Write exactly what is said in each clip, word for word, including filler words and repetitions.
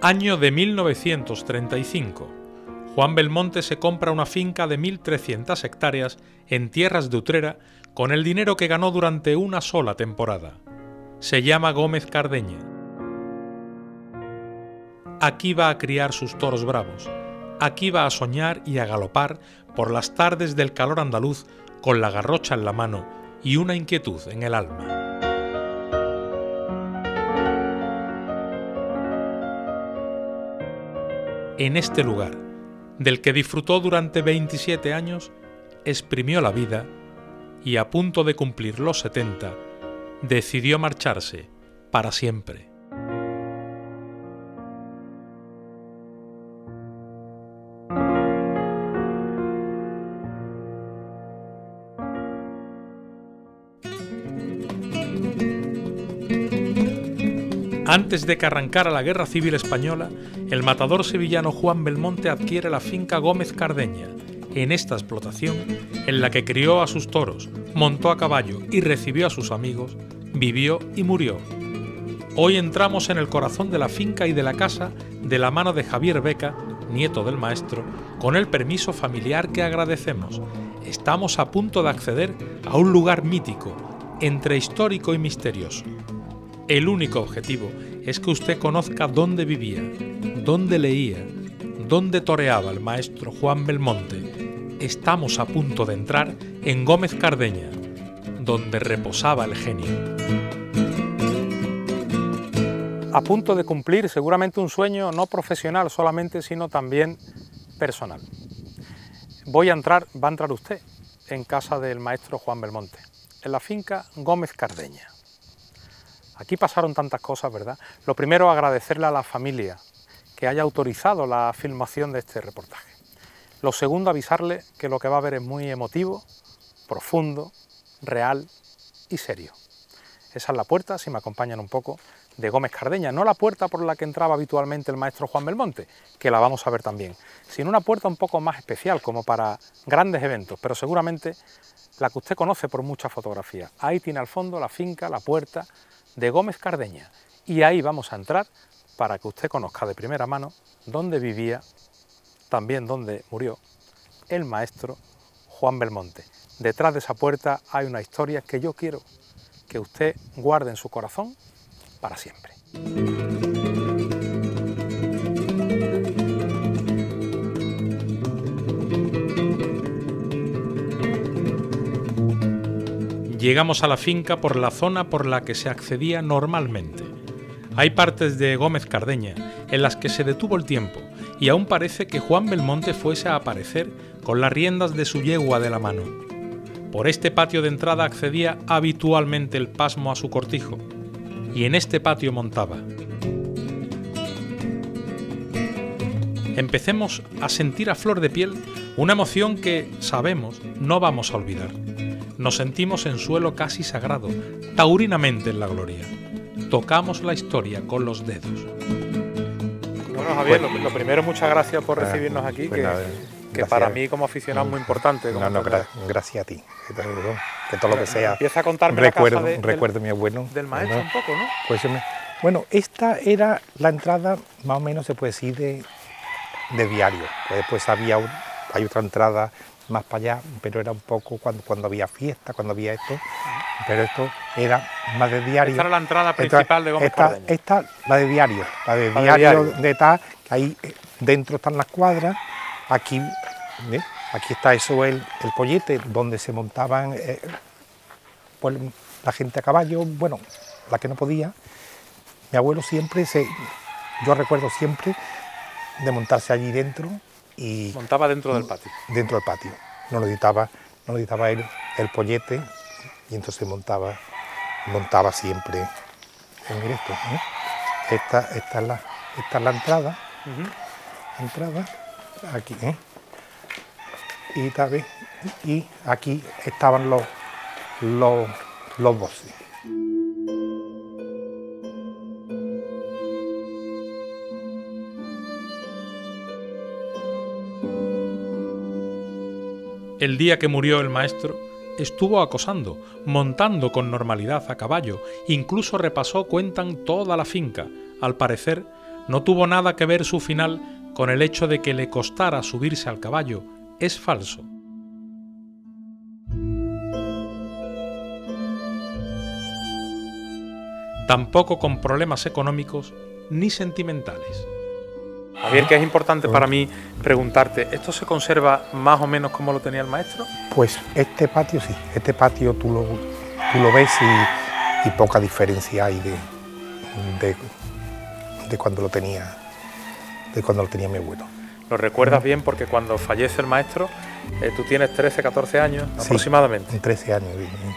Año de mil novecientos treinta y cinco. Juan Belmonte se compra una finca de mil trescientas hectáreas en tierras de Utrera con el dinero que ganó durante una sola temporada. Se llama Gómez Cardeña. Aquí va a criar sus toros bravos. Aquí va a soñar y a galopar por las tardes del calor andaluz con la garrocha en la mano y una inquietud en el alma. En este lugar, del que disfrutó durante veintisiete años, exprimió la vida y, a punto de cumplir los setenta, decidió marcharse para siempre. Antes de que arrancara la Guerra Civil Española, el matador sevillano Juan Belmonte adquiere la finca Gómez Cardeña. En esta explotación, en la que crió a sus toros, montó a caballo y recibió a sus amigos, vivió y murió. Hoy entramos en el corazón de la finca y de la casa de la mano de Javier Beca, nieto del maestro, con el permiso familiar que agradecemos. Estamos a punto de acceder a un lugar mítico, entre histórico y misterioso. El único objetivo es que usted conozca dónde vivía, dónde leía, dónde toreaba el maestro Juan Belmonte. Estamos a punto de entrar en Gómez Cardeña, donde reposaba el genio. A punto de cumplir seguramente un sueño no profesional solamente, sino también personal. Voy a entrar, va a entrar usted en casa del maestro Juan Belmonte, en la finca Gómez Cardeña. Aquí pasaron tantas cosas, ¿verdad? Lo primero, agradecerle a la familia que haya autorizado la filmación de este reportaje. Lo segundo, avisarle que lo que va a ver es muy emotivo, profundo, real y serio. Esa es la puerta, si me acompañan un poco, de Gómez Cardeña. No la puerta por la que entraba habitualmente el maestro Juan Belmonte, que la vamos a ver también, sino una puerta un poco más especial, como para grandes eventos, pero seguramente la que usted conoce por muchas fotografías. Ahí tiene al fondo la finca, la puerta de Gómez Cardeña, y ahí vamos a entrar para que usted conozca de primera mano dónde vivía, también dónde murió, el maestro Juan Belmonte. Detrás de esa puerta hay una historia que yo quiero que usted guarde en su corazón para siempre. Llegamos a la finca por la zona por la que se accedía normalmente. Hay partes de Gómez Cardeña en las que se detuvo el tiempo y aún parece que Juan Belmonte fuese a aparecer con las riendas de su yegua de la mano. Por este patio de entrada accedía habitualmente el pasmo a su cortijo y en este patio montaba. Empecemos a sentir a flor de piel una emoción que, sabemos, no vamos a olvidar. Nos sentimos en suelo casi sagrado, taurinamente en la gloria. Tocamos la historia con los dedos. Bueno, Javier, lo, lo primero, muchas gracias por recibirnos aquí, pues que, nada, que para mí como aficionado es muy importante. No, no, gra gracias a ti, que todo, que todo lo que sea. Empieza a contarme recuerdo, la casa de, recuerdo del, mi abuelo. Del maestro, ¿no? Un poco, ¿no? Pues, bueno, esta era la entrada, más o menos se puede decir, de, de diario. Después había un, hay otra entrada más para allá, pero era un poco cuando, cuando había fiesta, cuando había esto, pero esto era más de diario. Esta era la entrada principal esta, de Gómez esta, Cardeña. Esta, la de diario, la de, la diario, de diario de tal, ahí dentro están las cuadras, aquí, ¿eh? Aquí está eso, el, el pollete, donde se montaban eh, pues, la gente a caballo, bueno, la que no podía. Mi abuelo siempre, se, yo recuerdo siempre de montarse allí dentro. Y montaba dentro del patio. Dentro del patio. No lo editaba, no lo editaba él, el pollete, y entonces montaba, montaba siempre en directo. ¿eh? Esta, esta, es la, esta es la entrada, uh-huh. entrada, aquí, ¿eh? y, ¿sabes? y aquí estaban los, los, los voces. El día que murió el maestro, estuvo acosando, montando con normalidad a caballo, incluso repasó, cuentan, toda la finca, al parecer, no tuvo nada que ver su final con el hecho de que le costara subirse al caballo es falso. Tampoco con problemas económicos ni sentimentales. Javier, que es importante para mí preguntarte, ¿esto se conserva más o menos como lo tenía el maestro? Pues este patio sí, este patio tú lo, tú lo ves y, y poca diferencia hay de, de, de cuando lo tenía, de cuando lo tenía mi abuelo. Lo recuerdas bien porque cuando fallece el maestro, eh, tú tienes trece, catorce años sí, aproximadamente. trece años.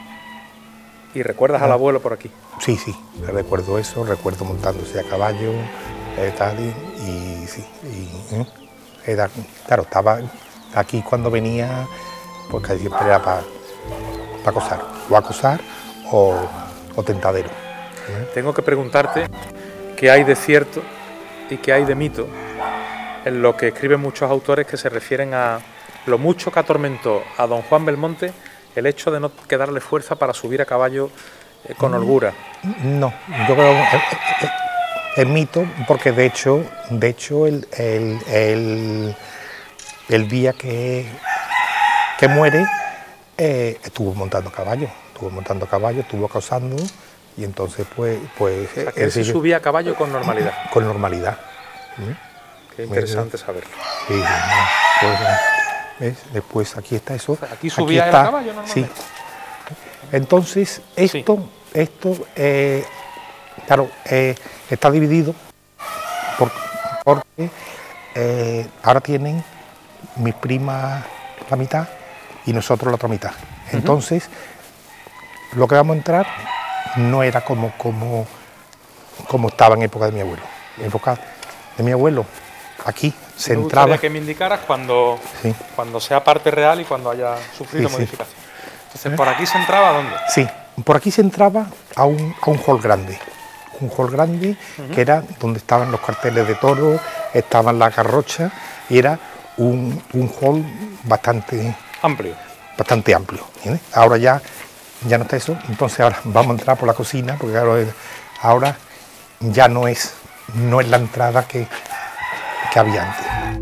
¿Y recuerdas ah. al abuelo por aquí? Sí, sí, recuerdo eso, recuerdo montándose a caballo, eh, tal, y, y sí, y, ¿eh? era, claro, estaba aquí cuando venía, porque siempre era para pa acosar, o acosar o, o tentadero. ¿eh? Tengo que preguntarte qué hay de cierto y qué hay de mito en lo que escriben muchos autores que se refieren a lo mucho que atormentó a don Juan Belmonte el hecho de no quedarle fuerza para subir a caballo eh, con holgura. No, yo creo que es, es mito, porque de hecho, de hecho el, el, el, el día que, que muere eh, estuvo montando caballo, estuvo montando caballo, estuvo causando y entonces pues... pues o sea, que él se subía a caballo con normalidad. Con normalidad. ¿Mm? Qué interesante saberlo. Sí, no, pues, ¿ves? Después aquí está eso. O sea, aquí subía aquí está, el caballo normalmente. Sí. Entonces esto, sí. esto eh, claro, eh, está dividido por, porque eh, ahora tienen mis primas la mitad y nosotros la otra mitad. Entonces, uh-huh. lo que vamos a entrar no era como, como, como estaba en época de mi abuelo. En época de mi abuelo, aquí se me entraba... gustaría que me indicaras cuando, sí. cuando sea parte real y cuando haya sufrido sí, modificación. Sí. Entonces, ¿por aquí se entraba a dónde? Sí, por aquí se entraba a un, a un hall grande. Un hall grande uh-huh. que era donde estaban los carteles de toros, estaban las garrochas y era un, un hall bastante amplio. Bastante amplio. ¿Entiendes? Ahora ya, ya no está eso, entonces ahora vamos a entrar por la cocina, porque claro, ahora ya no es, no es la entrada que, que había antes.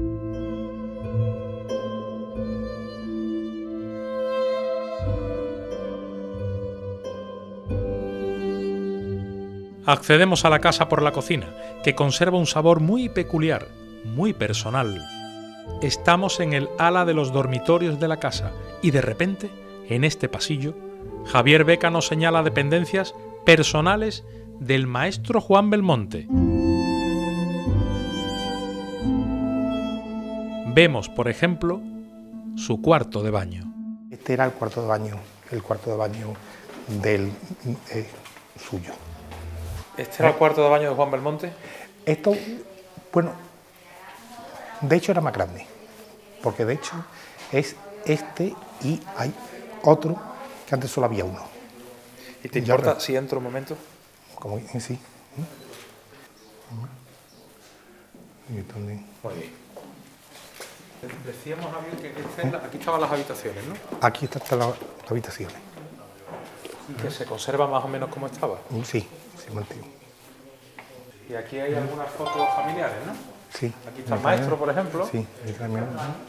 Accedemos a la casa por la cocina, que conserva un sabor muy peculiar, muy personal. Estamos en el ala de los dormitorios de la casa y de repente, en este pasillo, Javier Beca nos señala dependencias personales del maestro Juan Belmonte. Vemos, por ejemplo, su cuarto de baño. Este era el cuarto de baño, el cuarto de baño del eh, suyo. ¿Este era el cuarto de baño de Juan Belmonte? Esto, bueno, de hecho era más grande, porque de hecho es este y hay otro que antes solo había uno. ¿Y te importa ahora, si entro un momento? Como sí. Muy bien. Decíamos, Javier, que este, ¿eh? aquí estaban las habitaciones, ¿no? Aquí están las habitaciones. ¿Y que se conserva más o menos como estaba? Sí, sí, mantiene. Y aquí hay algunas fotos familiares, ¿no? Sí. Aquí está el maestro, por ejemplo. Sí, ahí también.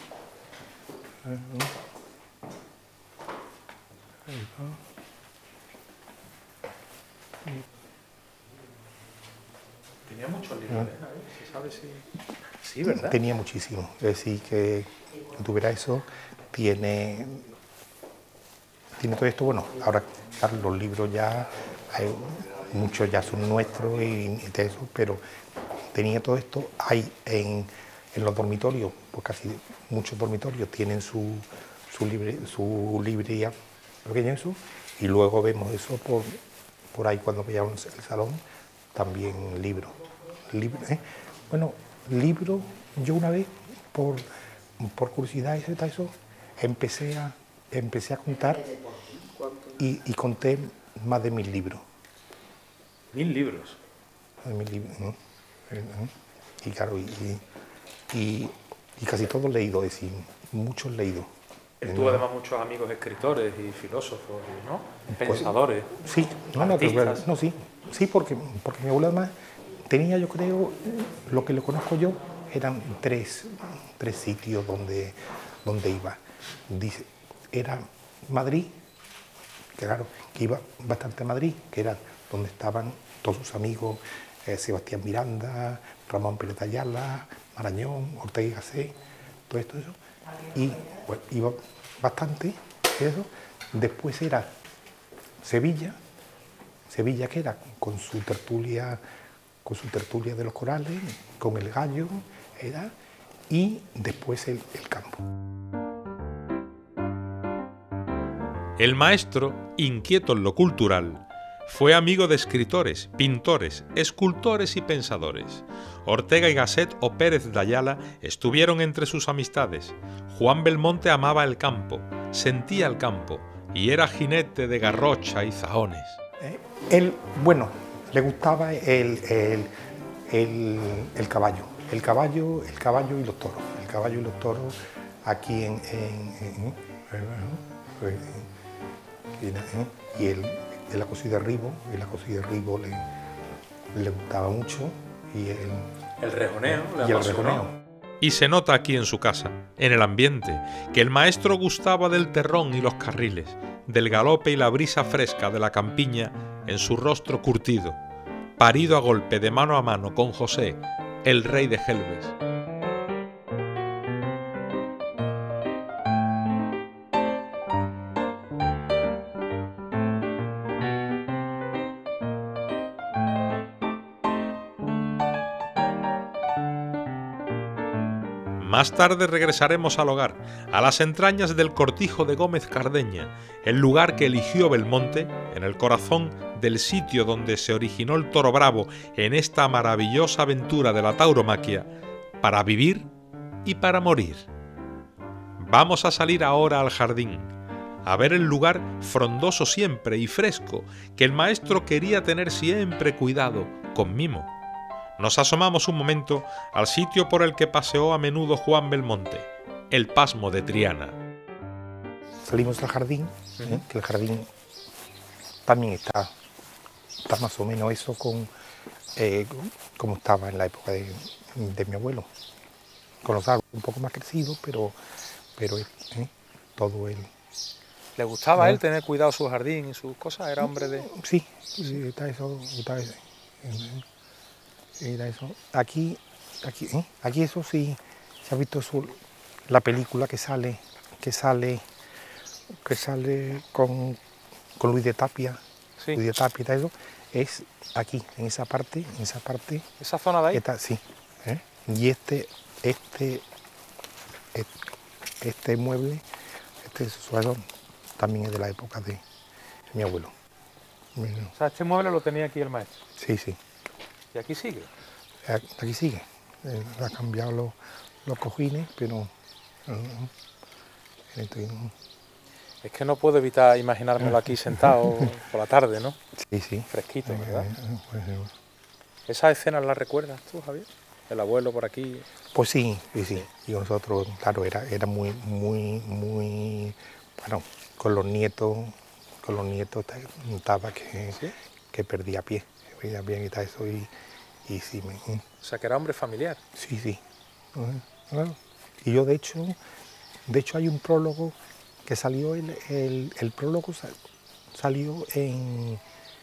Tenía muchos libros, ¿eh? ¿Se sabe si...? Sí, ¿verdad? Tenía muchísimo. Es decir, que tuviera eso, tiene... Tiene todo esto, bueno, ahora claro, los libros ya, hay, muchos ya son nuestros y, y de eso, pero tenía todo esto. Hay en, en los dormitorios, pues casi muchos dormitorios tienen su, su, libre, su librería pequeña eso, y luego vemos eso por, por ahí cuando veíamos el salón, también libros. Libro, ¿eh? Bueno, libros, yo una vez, por, por curiosidad y eso, empecé a, empecé a contar y, y conté más de mil libros. ¿Mil libros? Más de mil libros, ¿no? Y claro, y, y, y casi todos leídos, es decir, muchos leídos. Él tuvo además muchos amigos escritores y filósofos, ¿no? Pensadores, pues, sí, no, no, pero, no, sí, sí, porque, porque mi abuelo además tenía, yo creo, lo que lo conozco yo, eran tres, tres sitios donde, donde iba. Dice, era Madrid, que claro, que iba bastante a Madrid, que era donde estaban todos sus amigos, eh, Sebastián Miranda, Ramón Pérez Ayala, Marañón, Ortega y Gasset, todo esto, eso. Y bueno, iba bastante, eso. Después era Sevilla, Sevilla que era con su tertulia, con su tertulia de los corales, con el gallo, era, y después el, el campo. El maestro, inquieto en lo cultural, fue amigo de escritores, pintores, escultores y pensadores. Ortega y Gasset o Pérez de Ayala estuvieron entre sus amistades. Juan Belmonte amaba el campo, sentía el campo y era jinete de garrocha y zahones. Eh, él, bueno, le gustaba el, el, el, el caballo, el caballo, el caballo y los toros, el caballo y los toros aquí en, en, en, en, en y el, el acocido de Ribo, el acocido de Ribo le, le gustaba mucho y el, el rejoneo, y el rejoneo. Y se nota aquí en su casa, en el ambiente, que el maestro gustaba del terrón y los carriles, del galope y la brisa fresca de la campiña en su rostro curtido, parido a golpe de mano a mano con José, el rey de Gelbes. Más tarde regresaremos al hogar, a las entrañas del cortijo de Gómez Cardeña, el lugar que eligió Belmonte, en el corazón del sitio donde se originó el toro bravo en esta maravillosa aventura de la tauromaquia, para vivir y para morir. Vamos a salir ahora al jardín, a ver el lugar frondoso siempre y fresco, que el maestro quería tener siempre cuidado, con mimo. Nos asomamos un momento al sitio por el que paseó a menudo Juan Belmonte, el Pasmo de Triana. Salimos al jardín, ¿eh? Que el jardín también está, está más o menos eso con, eh, como estaba en la época de, de mi abuelo, con los árboles un poco más crecidos, pero, pero ¿eh? todo él. ¿Le gustaba ¿no? a él tener cuidado su jardín y sus cosas? ¿Era hombre de...? Sí, sí, está eso, está eso. Era eso. Aquí, aquí, ¿eh? aquí eso sí, se ha visto su, la película que sale, que sale, que sale con, con Luis de Tapia, Sí. Luis de Tapia y tal eso, es aquí, en esa parte, en esa parte. ¿Esa zona de ahí? Esta, sí. ¿eh? Y este, este, este, este mueble, este suelo también es de la época de, de mi abuelo. O sea, este mueble lo tenía aquí el maestro. Sí, sí. ¿Y aquí sigue? Aquí sigue. Eh, ha cambiado los, los cojines, pero... Uh, entonces, Es que no puedo evitar imaginármelo aquí sentado por la tarde, ¿no? sí, sí. Fresquito, ¿verdad? Eh, pues, eh, ¿Esas escenas las recuerdas tú, Javier? El abuelo por aquí. pues sí, sí, sí. Y nosotros, claro, era, era muy, muy, muy... Bueno, con los nietos, con los nietos notaba que, ¿Sí? que perdía pie, perdía pie y tal eso y... Y sí, me, O sea, que era hombre familiar. sí, sí. Uh, claro. Y yo, de hecho, de hecho hay un prólogo que salió, el, el, el prólogo sal, salió en,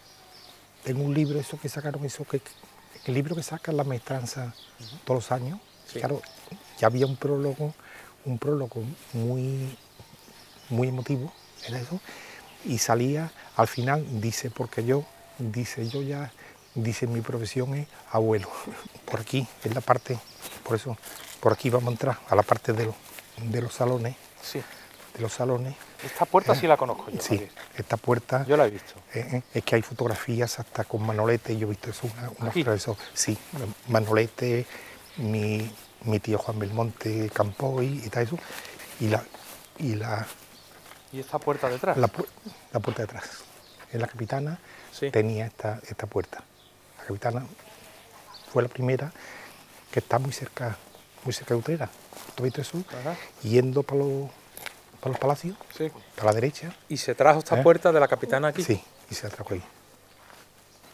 en un libro, eso que sacaron, eso que el libro que sacan la maestranza uh-huh. todos los años. Sí. Claro, ya había un prólogo, un prólogo muy, muy emotivo, era eso, y salía, al final, dice, porque yo, dice, yo ya... Dice, mi profesión es abuelo. Por aquí, es la parte, por eso, por aquí vamos a entrar a la parte de los, de los salones. Sí. De los salones. Esta puerta eh, sí la conozco yo. Sí, Javier. Esta puerta. Yo la he visto. Eh, es que hay fotografías hasta con Manolete, yo he visto eso, una, una eso, sí, Manolete, mi, mi tío Juan Belmonte, Campoy y tal eso. Y la, y la. ¿Y esta puerta detrás? La, la puerta de atrás. En la Capitana sí. tenía esta, esta puerta. La Capitana fue la primera que está muy cerca, muy cerca de Utrera. ¿Tú has visto eso? Ajá. Yendo para los, para los palacios, sí. para la derecha. ¿Y se trajo esta ¿Eh? puerta de la Capitana aquí? Sí, y se trajo ahí.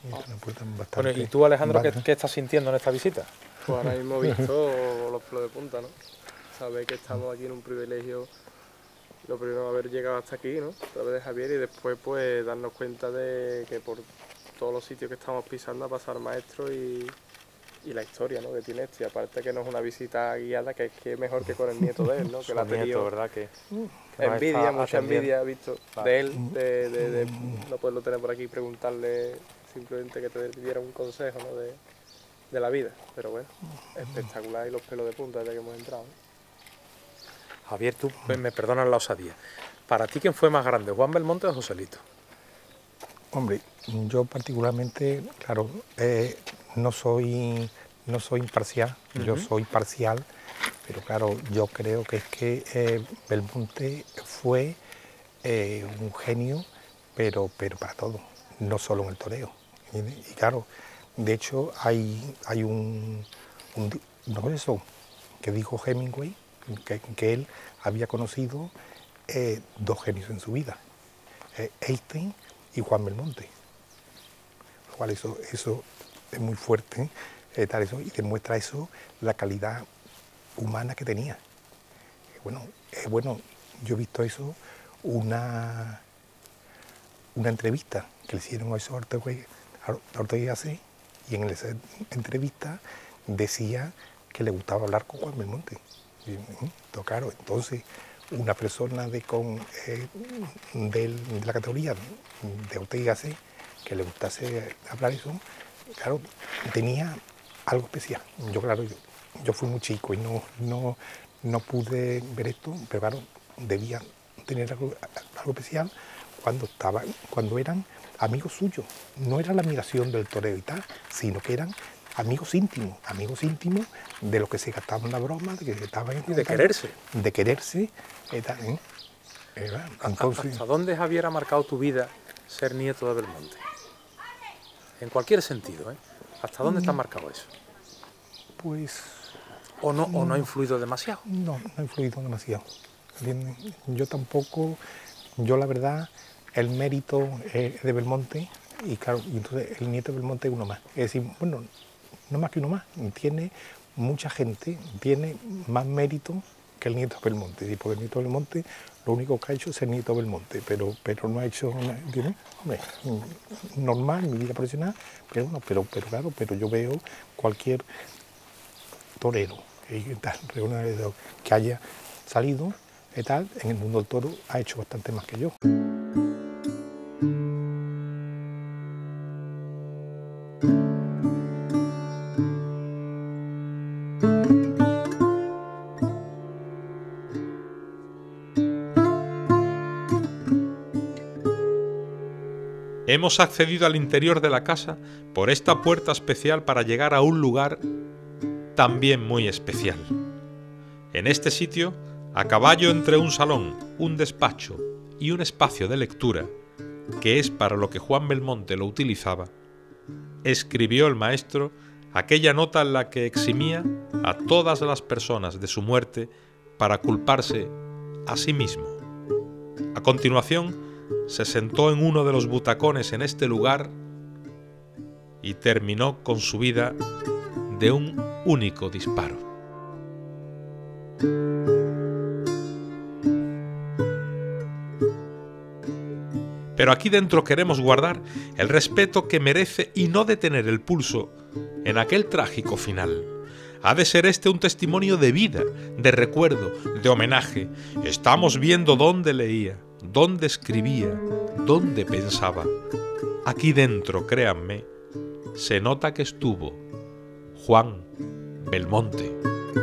Y es una puerta bastante... Bueno, ¿y tú, Alejandro, qué, qué estás sintiendo en esta visita? Pues ahora mismo he visto los pelos de punta, ¿no? Saber que estamos aquí en un privilegio, lo primero haber llegado hasta aquí, ¿no? A través de Javier, y después pues darnos cuenta de que por todos los sitios que estamos pisando ha pasado el maestro y, y la historia, ¿no? Que tiene este. Y aparte que no es una visita guiada, que es que es mejor que con el nieto de él, ¿no? Que la ha tenido, ¿verdad? Que, que envidia, mucha atendiendo. envidia ha visto Claro. de él, de, de, de no poderlo tener por aquí y preguntarle simplemente que te diera un consejo, ¿no? De, de la vida. Pero bueno, espectacular, y los pelos de punta desde que hemos entrado, ¿no? Javier, tú me perdonas la osadía. ¿Para ti quién fue más grande, Juan Belmonte o Joselito? Hombre, yo particularmente, claro, eh, no soy no soy imparcial, uh-huh. Yo soy parcial, pero claro, yo creo que es que eh, Belmonte fue eh, un genio, pero, pero para todo, no solo en el toreo. Y, y claro, de hecho hay, hay un, un no eso, que dijo Hemingway, que, que él había conocido eh, dos genios en su vida, eh, Einstein y Juan Belmonte, lo cual eso, eso es muy fuerte, eh, tal eso, y demuestra eso la calidad humana que tenía. Eh, bueno, eh, bueno, yo he visto eso, una, una entrevista que le hicieron a eso a Ortega, a Ortega y Gasset, y en esa entrevista decía que le gustaba hablar con Juan Belmonte. Y, entonces, claro, entonces una persona de, con, eh, de, de la categoría de Ortega y Gasset, que le gustase hablar eso, claro, tenía algo especial. Yo, claro, yo, yo fui muy chico y no, no, no pude ver esto, pero claro, debía tener algo, algo especial cuando, estaba, cuando eran amigos suyos. No era la admiración del toreo y tal, sino que eran amigos íntimos, amigos íntimos de los que se gastaban la broma, de que se estaban... Y de quererse. De quererse. Eh, ¿eh? Eh, entonces... ¿Hasta dónde, Javier, ha marcado tu vida ser nieto de Belmonte? En cualquier sentido, ¿eh? ¿Hasta dónde te ha marcado eso? Pues... ¿O no, o no ha influido demasiado? No, no ha influido demasiado. ¿Entiendes? Yo tampoco, yo la verdad, el mérito es de Belmonte, y claro, y entonces el nieto de Belmonte es uno más. Es decir, bueno, no más que uno más, tiene mucha gente, tiene más mérito que el nieto de Belmonte. Y porque el nieto de Belmonte lo único que ha hecho es ser nieto de Belmonte, pero, pero no ha hecho, ¿entiendes? Hombre, normal, mi vida profesional, pero, bueno, pero, pero claro, pero yo veo cualquier torero eh, tal, que haya salido y tal, en el mundo del toro ha hecho bastante más que yo. Hemos accedido al interior de la casa por esta puerta especial para llegar a un lugar también muy especial. En este sitio, a caballo entre un salón, un despacho y un espacio de lectura, que es para lo que Juan Belmonte lo utilizaba, escribió el maestro aquella nota en la que eximía a todas las personas de su muerte para culparse a sí mismo. A continuación, se sentó en uno de los butacones en este lugar y terminó con su vida de un único disparo. Pero aquí dentro queremos guardar el respeto que merece y no detener el pulso en aquel trágico final. Ha de ser este un testimonio de vida, de recuerdo, de homenaje. Estamos viendo dónde leía, dónde escribía, dónde pensaba. Aquí dentro, créanme, se nota que estuvo Juan Belmonte.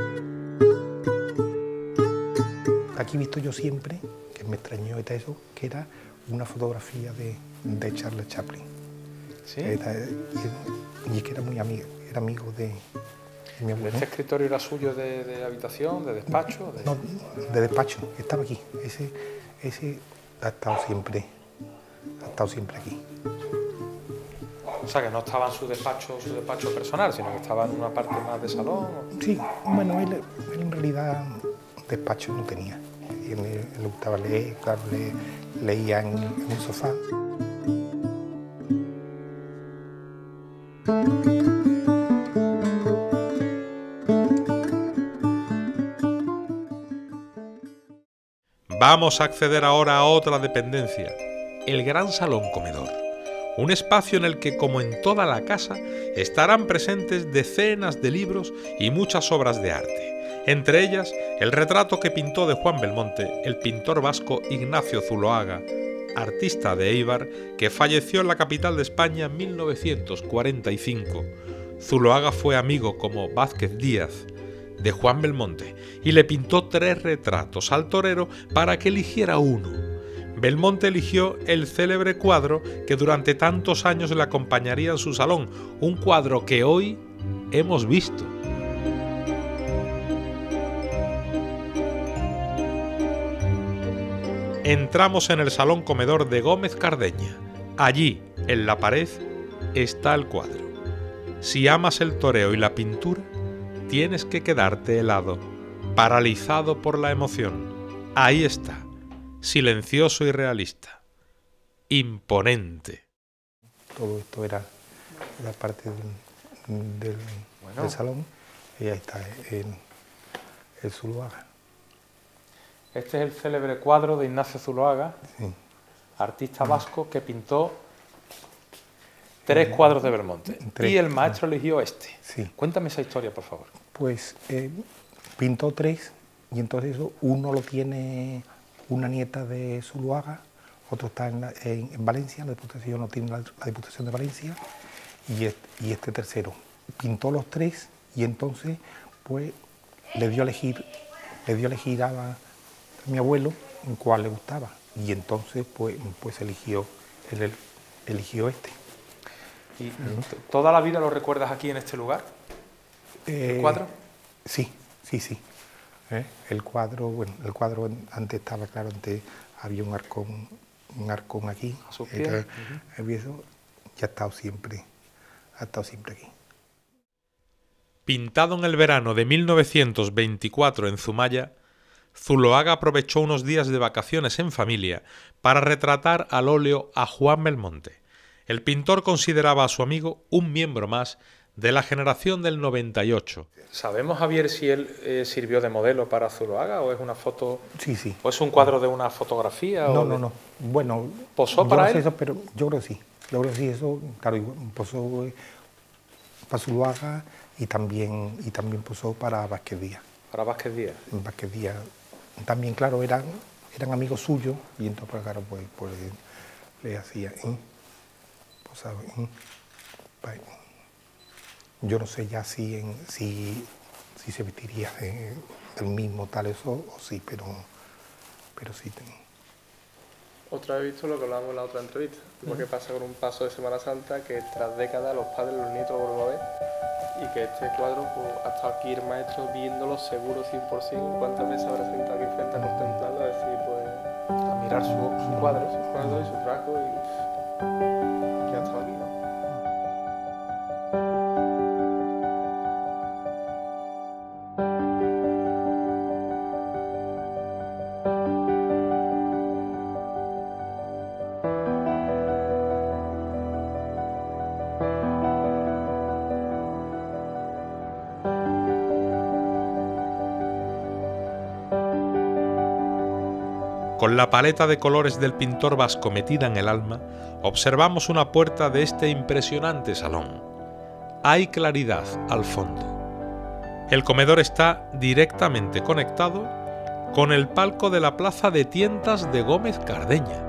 Aquí he visto yo siempre, que me extrañó eta eso, que era una fotografía de, de Charles Chaplin. ¿Sí? Eta, y, y que era muy amigo, era amigo de... Mi abuelo. ¿Este escritorio era suyo de, de habitación, de despacho? De... No, de despacho, estaba aquí. Ese, ese ha estado siempre, ha estado siempre aquí. O sea, que no estaba en su despacho, su despacho personal, sino que estaba en una parte más de salón. Sí, bueno, él, él en realidad despacho no tenía. Él, él le gustaba leer, claro, le, leía en, en un sofá. Vamos a acceder ahora a otra dependencia, el gran salón comedor. Un espacio en el que, como en toda la casa, estarán presentes decenas de libros y muchas obras de arte. Entre ellas, el retrato que pintó de Juan Belmonte el pintor vasco Ignacio Zuloaga, artista de Éibar, que falleció en la capital de España en mil novecientos cuarenta y cinco. Zuloaga fue amigo, como Vázquez Díaz, de Juan Belmonte y le pintó tres retratos al torero para que eligiera uno. Belmonte eligió el célebre cuadro que durante tantos años le acompañaría en su salón, un cuadro que hoy hemos visto. Entramos en el salón comedor de Gómez Cardeña. Allí, en la pared, está el cuadro. Si amas el toreo y la pintura, tienes que quedarte helado, paralizado por la emoción. Ahí está, silencioso y realista, imponente. Todo esto era, era parte del, del, bueno. del salón, y ahí está el, el Zuloaga. Este es el célebre cuadro de Ignacio Zuloaga, sí. artista vasco que pintó tres cuadros de Belmonte. Tres. Y el maestro eligió este. Sí. Cuéntame esa historia, por favor. Pues eh, pintó tres, y entonces eso, uno lo tiene una nieta de Zuloaga, otro está en, la, en, en Valencia, la Diputación lo tiene la, la Diputación de Valencia, y este, y este tercero. Pintó los tres y entonces pues le dio a elegir, le dio a elegir a, la, a mi abuelo en cuál le gustaba, y entonces pues, pues eligió, él, eligió este. ¿Y toda la vida lo recuerdas aquí en este lugar? Eh, ¿El cuadro? Sí, sí, sí. ¿Eh? El cuadro, bueno, el cuadro antes estaba, claro, antes había un arcón, un arcón aquí. A sus pies. Eh, uh-huh. Eso ya ha estado siempre, ha estado siempre aquí. Pintado en el verano de mil novecientos veinticuatro en Zumaya, Zuloaga aprovechó unos días de vacaciones en familia para retratar al óleo a Juan Belmonte. El pintor consideraba a su amigo un miembro más de la generación del noventa y ocho. ¿Sabemos, Javier, si él eh, sirvió de modelo para Zuloaga o es una foto? Sí, sí. ¿O es un cuadro de una fotografía? No, o no, de... no. Bueno, ¿posó para no él? sé eso, pero yo creo que sí. Yo creo que sí, eso, claro, posó eh, para Zuloaga y también, y también posó para Vázquez Díaz. ¿Para Vázquez Díaz? Vázquez Díaz. También, claro, eran, eran amigos suyos y entonces, claro, pues, pues le hacía... ¿eh? Posaba, ¿eh? Yo no sé ya si, en, si, si se vestiría eh, del mismo tal eso o sí, pero, pero sí. Tengo. Otra vez he visto lo que hablábamos en la otra entrevista, lo que pasa con un paso de Semana Santa, que tras décadas los padres, los nietos lo vuelven a ver, y que este cuadro, pues, ha estado aquí el maestro viéndolo seguro cien por cien, cuántas veces habrá sentado aquí frente a contemplarlo, a decir, pues, a mirar su, su cuadro, su cuadro y su trabajo, y que ha estado aquí, ¿no? Con la paleta de colores del pintor vasco metida en el alma, observamos una puerta de este impresionante salón. Hay claridad al fondo. El comedor está directamente conectado con el palco de la plaza de tientas de Gómez Cardeña.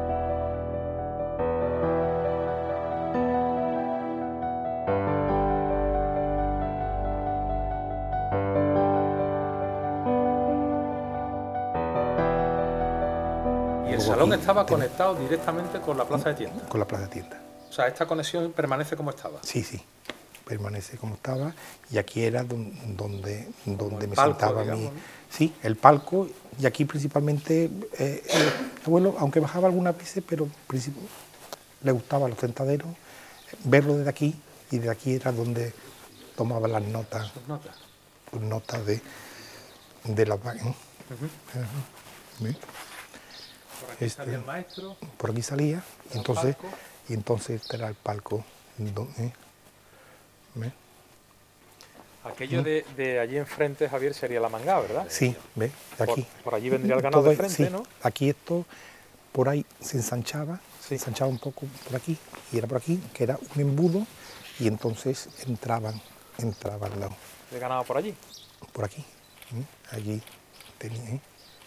El salón estaba conectado directamente con la plaza de tiendas. Con la plaza de tiendas. O sea, esta conexión permanece como estaba. Sí, sí, permanece como estaba. Y aquí era donde, donde, donde me palco, sentaba digamos, mi... ¿no? Sí, el palco. Y aquí principalmente, eh, el abuelo, aunque bajaba algunas veces, pero le gustaban los sentaderos, verlo desde aquí. Y de aquí era donde tomaba las notas. ¿Sus notas? Notas de, de la... ¿eh? Uh-huh. Uh-huh. ¿Sí? Por aquí este, salía el maestro. Por aquí salía, y entonces, y entonces este era el palco. ¿Eh? Aquello de, de allí enfrente, Javier, sería la Mangá, ¿verdad? Sí, ¿ves? Aquí. Por, por allí vendría el ganado Todo de es- frente, sí, ¿no? Aquí esto, por ahí se ensanchaba, Sí. se ensanchaba un poco por aquí, y era por aquí, que era un embudo, y entonces entraban, entraban los, De ganado por allí. por aquí, ¿eh? Allí tenía, ¿eh?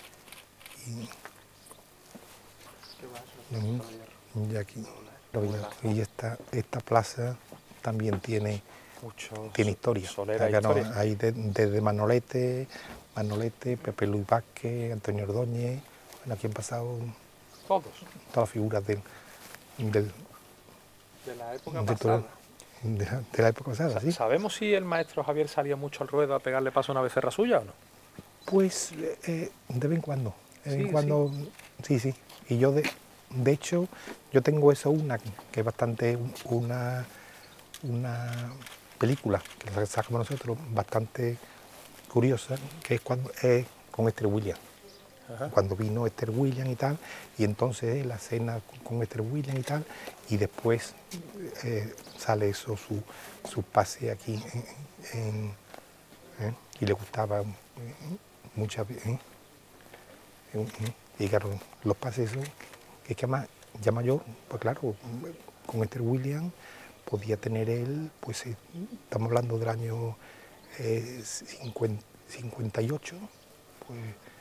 y, y aquí, y esta, esta plaza también tiene, Mucho tiene historia. solera Acá no, historia. hay de- desde Manolete, Manolete, Pepe Luis Vázquez, Antonio Ordóñez, bueno, aquí han pasado Todos. todas las figuras del, del, De la época de, pasada. todo- de la, de la época pasada, ¿sí? ¿Sabemos si el maestro Javier salía mucho al ruedo a pegarle paso a una becerra suya o no? Pues eh, eh, de vez en cuando, de vez Sí, en cuando, sí, sí. Y yo, de, de hecho, yo tengo eso, una que es bastante, una, una película que la sacamos nosotros, bastante curiosa, que es cuando es con Esther Williams. Ajá. Cuando vino Esther Williams y tal, y entonces la cena con Esther Williams y tal, y después eh, sale eso, su, su pase aquí, en, en- ¿eh? Y le gustaba eh, muchas veces. ¿eh? Eh, eh, Y claro, los pases esos, que es que además, ya mayor, pues claro, con Esther Williams podía tener él, pues eh, estamos hablando del año eh, cincuenta, cincuenta y ocho, pues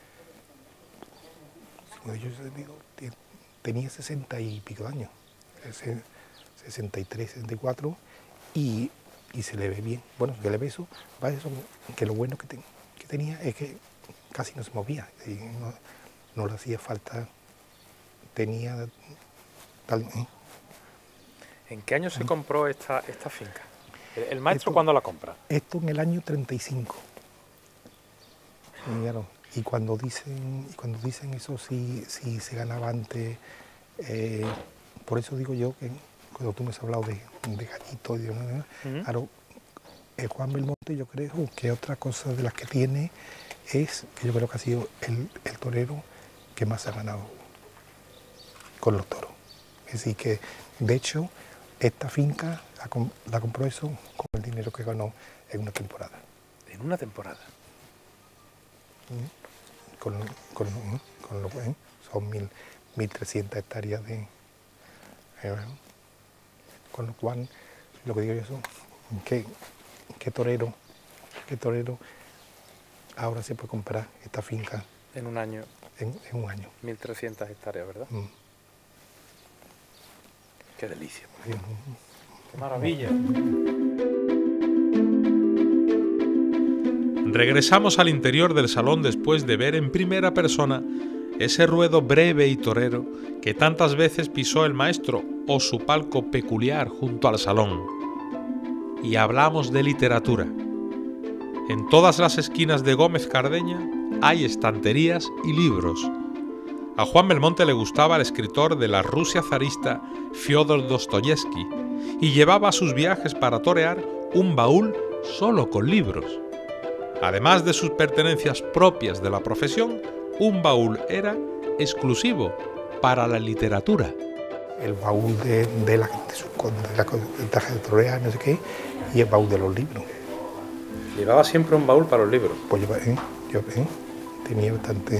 yo tenía sesenta y pico de años, ese- sesenta y tres, sesenta y cuatro, y, y se le ve bien. Bueno, se le ve eso, va eso, que lo bueno que, ten- que tenía es que casi no se movía, y no, no le hacía falta, tenía tal... ¿eh? ¿En qué año se compró esta, esta finca? ¿El, el maestro Esto- cuándo la compra? Esto en el año treinta y cinco. Y, claro, y cuando dicen, y cuando dicen eso, si, si se ganaba antes, eh, por eso digo yo que cuando tú me has hablado de, de gallito, y de, Ujú. claro, el Juan Belmonte yo creo que otra cosa de las que tiene es que yo creo que ha sido el, el torero que más ha ganado con los toros. Es decir, que de hecho esta finca la, com- la compró eso con el dinero que ganó en una temporada. En una temporada. Con, con, con lo, ¿eh? Son mil, mil trescientas hectáreas de... eh, con lo cual, lo que digo yo es que, que torero, que torero ahora se puede comprar esta finca En un año, en, en un año. mil trescientas hectáreas, ¿verdad? Mm. Qué delicia. Sí, Qué maravilla. Regresamos al interior del salón después de ver en primera persona ese ruedo breve y torero que tantas veces pisó el maestro o su palco peculiar junto al salón. Y hablamos de literatura. En todas las esquinas de Gómez Cardeña hay estanterías y libros. A Juan Belmonte le gustaba el escritor de la Rusia zarista Fyodor Dostoyevsky y llevaba a sus viajes para torear un baúl solo con libros. Además de sus pertenencias propias de la profesión, un baúl era exclusivo para la literatura. el baúl de, de la de sus con- de la con- de traje de torear, no sé qué, y el baúl de los libros. Llevaba siempre un baúl para los libros. Pues yo, ¿eh? yo ¿eh? tenía bastante... ¿eh?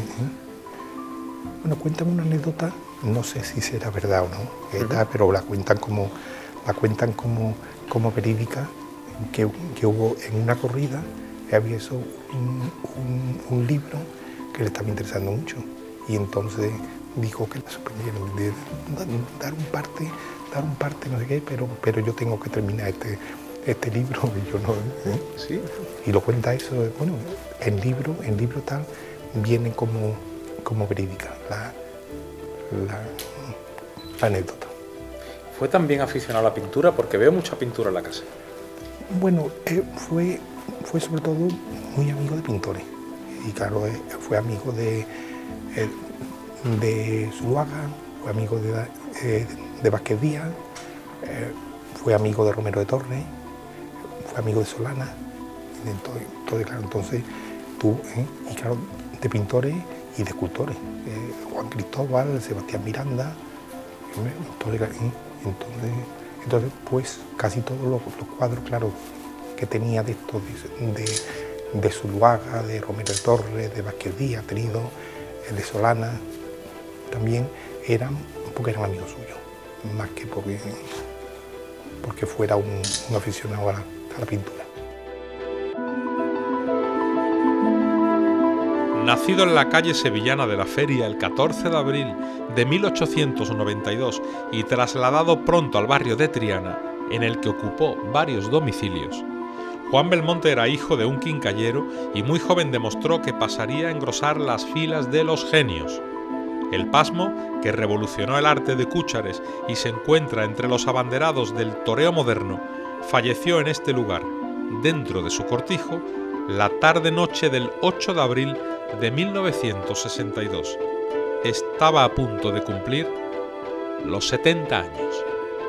Bueno, cuentan una anécdota, no sé si será verdad o no, uh-huh. tal, pero la cuentan como, la cuentan como, como verídica, que, que hubo en una corrida, había eso, un, un, un libro que le estaba interesando mucho, y entonces dijo que la suspendieron, de dar un parte, dar un parte, no sé qué, pero, pero yo tengo que terminar este, este libro, y yo no... ¿eh? Sí. Y lo cuenta eso, bueno, el libro, el libro tal, viene como, como verídica la, la, la anécdota. ¿Fue también aficionado a la pintura? Porque veo mucha pintura en la casa. Bueno, eh, fue, fue sobre todo muy amigo de pintores, y claro, eh, fue amigo de, eh, de Zuluaga, fue amigo de, eh, de Vázquez Díaz, eh, fue amigo de Romero de Torres, fue amigo de Solana, entonces, entonces claro, entonces tú, eh, y claro, de pintores y de escultores, eh, Juan Cristóbal, Sebastián Miranda, entonces, eh, entonces, entonces pues casi todos los, los cuadros, claro, que tenía de esto, de, de, de Zuluaga, de Romero de Torres, de Vázquez Díaz, ha tenido el de Solana, también eran, porque eran amigos suyos, más que porque, porque fuera un, un aficionado a la, a la pintura. Nacido en la calle sevillana de la Feria el catorce de abril de mil ochocientos noventa y dos y trasladado pronto al barrio de Triana, en el que ocupó varios domicilios, Juan Belmonte era hijo de un quincallero y muy joven demostró que pasaría a engrosar las filas de los genios. El pasmo, que revolucionó el arte de Cúchares y se encuentra entre los abanderados del toreo moderno, falleció en este lugar, dentro de su cortijo, la tarde-noche del ocho de abril de mil novecientos sesenta y dos. Estaba a punto de cumplir los setenta años.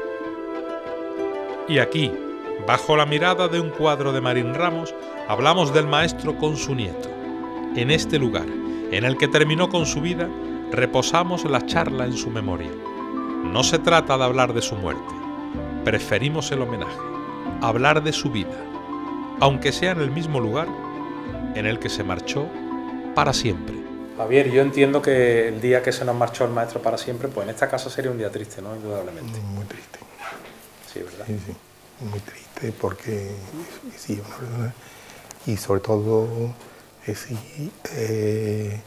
Y aquí, bajo la mirada de un cuadro de Marín Ramos, hablamos del maestro con su nieto. En este lugar, en el que terminó con su vida, reposamos la charla en su memoria. No se trata de hablar de su muerte, preferimos el homenaje, hablar de su vida, aunque sea en el mismo lugar en el que se marchó para siempre. Javier, yo entiendo que el día que se nos marchó el maestro para siempre, pues en esta casa sería un día triste, ¿no? Indudablemente. Muy triste. Sí, ¿verdad? Sí, sí. Muy triste porque sí, una persona, y sobre todo eh, sí, eh,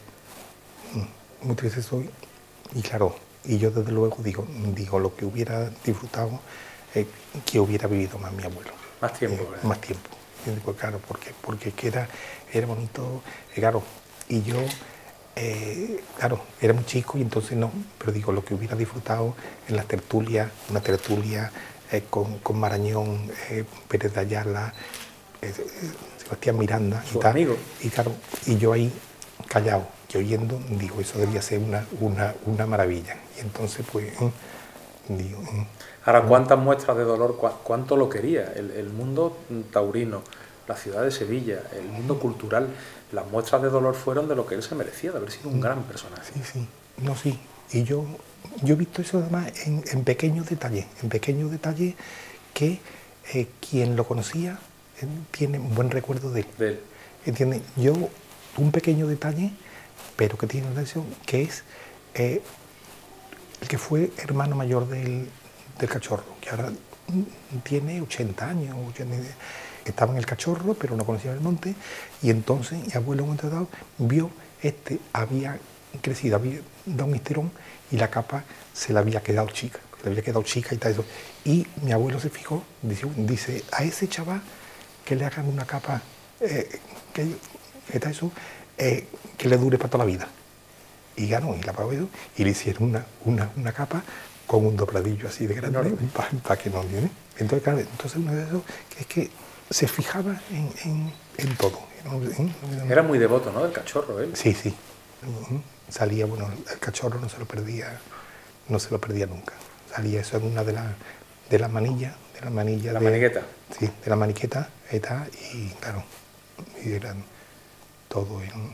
muy triste soy, y claro, y yo desde luego digo, digo lo que hubiera disfrutado, eh, que hubiera vivido más mi abuelo. Más tiempo, eh, Más tiempo, pues, claro, porque, porque que era, era bonito, eh, claro, y yo, eh, claro, era muy chico y entonces no, pero digo, lo que hubiera disfrutado en las tertulias, una tertulia, Eh, con, con Marañón, eh, Pérez de Ayala, eh, eh, Sebastián Miranda y tal. Amigo. Y claro, y yo ahí callado, que oyendo, digo, eso debía ser una, una, una maravilla. Y entonces, pues, eh, digo... Eh, Ahora, ¿cuántas muestras de dolor, cu cuánto lo quería? El, el mundo taurino, la ciudad de Sevilla, el mundo cultural, las muestras de dolor fueron de lo que él se merecía, de haber sido un gran personaje. Sí, sí, no, sí. Y yo... Yo he visto eso además en, en pequeños detalles, en pequeños detalles que eh, quien lo conocía eh, tiene un buen recuerdo de él. De él. ¿Entiendes? Yo, un pequeño detalle, pero que tiene atención, que es eh, el que fue hermano mayor del, del Cachorro, que ahora tiene ochenta años, ochenta, estaba en el Cachorro, pero no conocía el monte, y entonces, mi abuelo en un momento dado vio, este había crecido, había dado un estirón, y la capa se le había quedado chica, se le había quedado chica y tal eso. Y mi abuelo se fijó, dice, dice a ese chaval que le hagan una capa, eh, que, que, tal eso, eh, que le dure para toda la vida. Y ganó, y la pagó eso, y le hicieron una, una, una capa con un dobladillo así de grande, no, para pa que no viene. Entonces, claro, entonces uno de esos que es que se fijaba en, en, en todo. ¿En? Era muy devoto, ¿no?, del Cachorro, él. Sí, sí. Salía, bueno, el Cachorro no se lo perdía, no se lo perdía nunca. Salía eso en una de las de las manillas, de las manillas. ¿La de, maniqueta? Sí, de la maniqueta, eta, y claro, y eran todo en,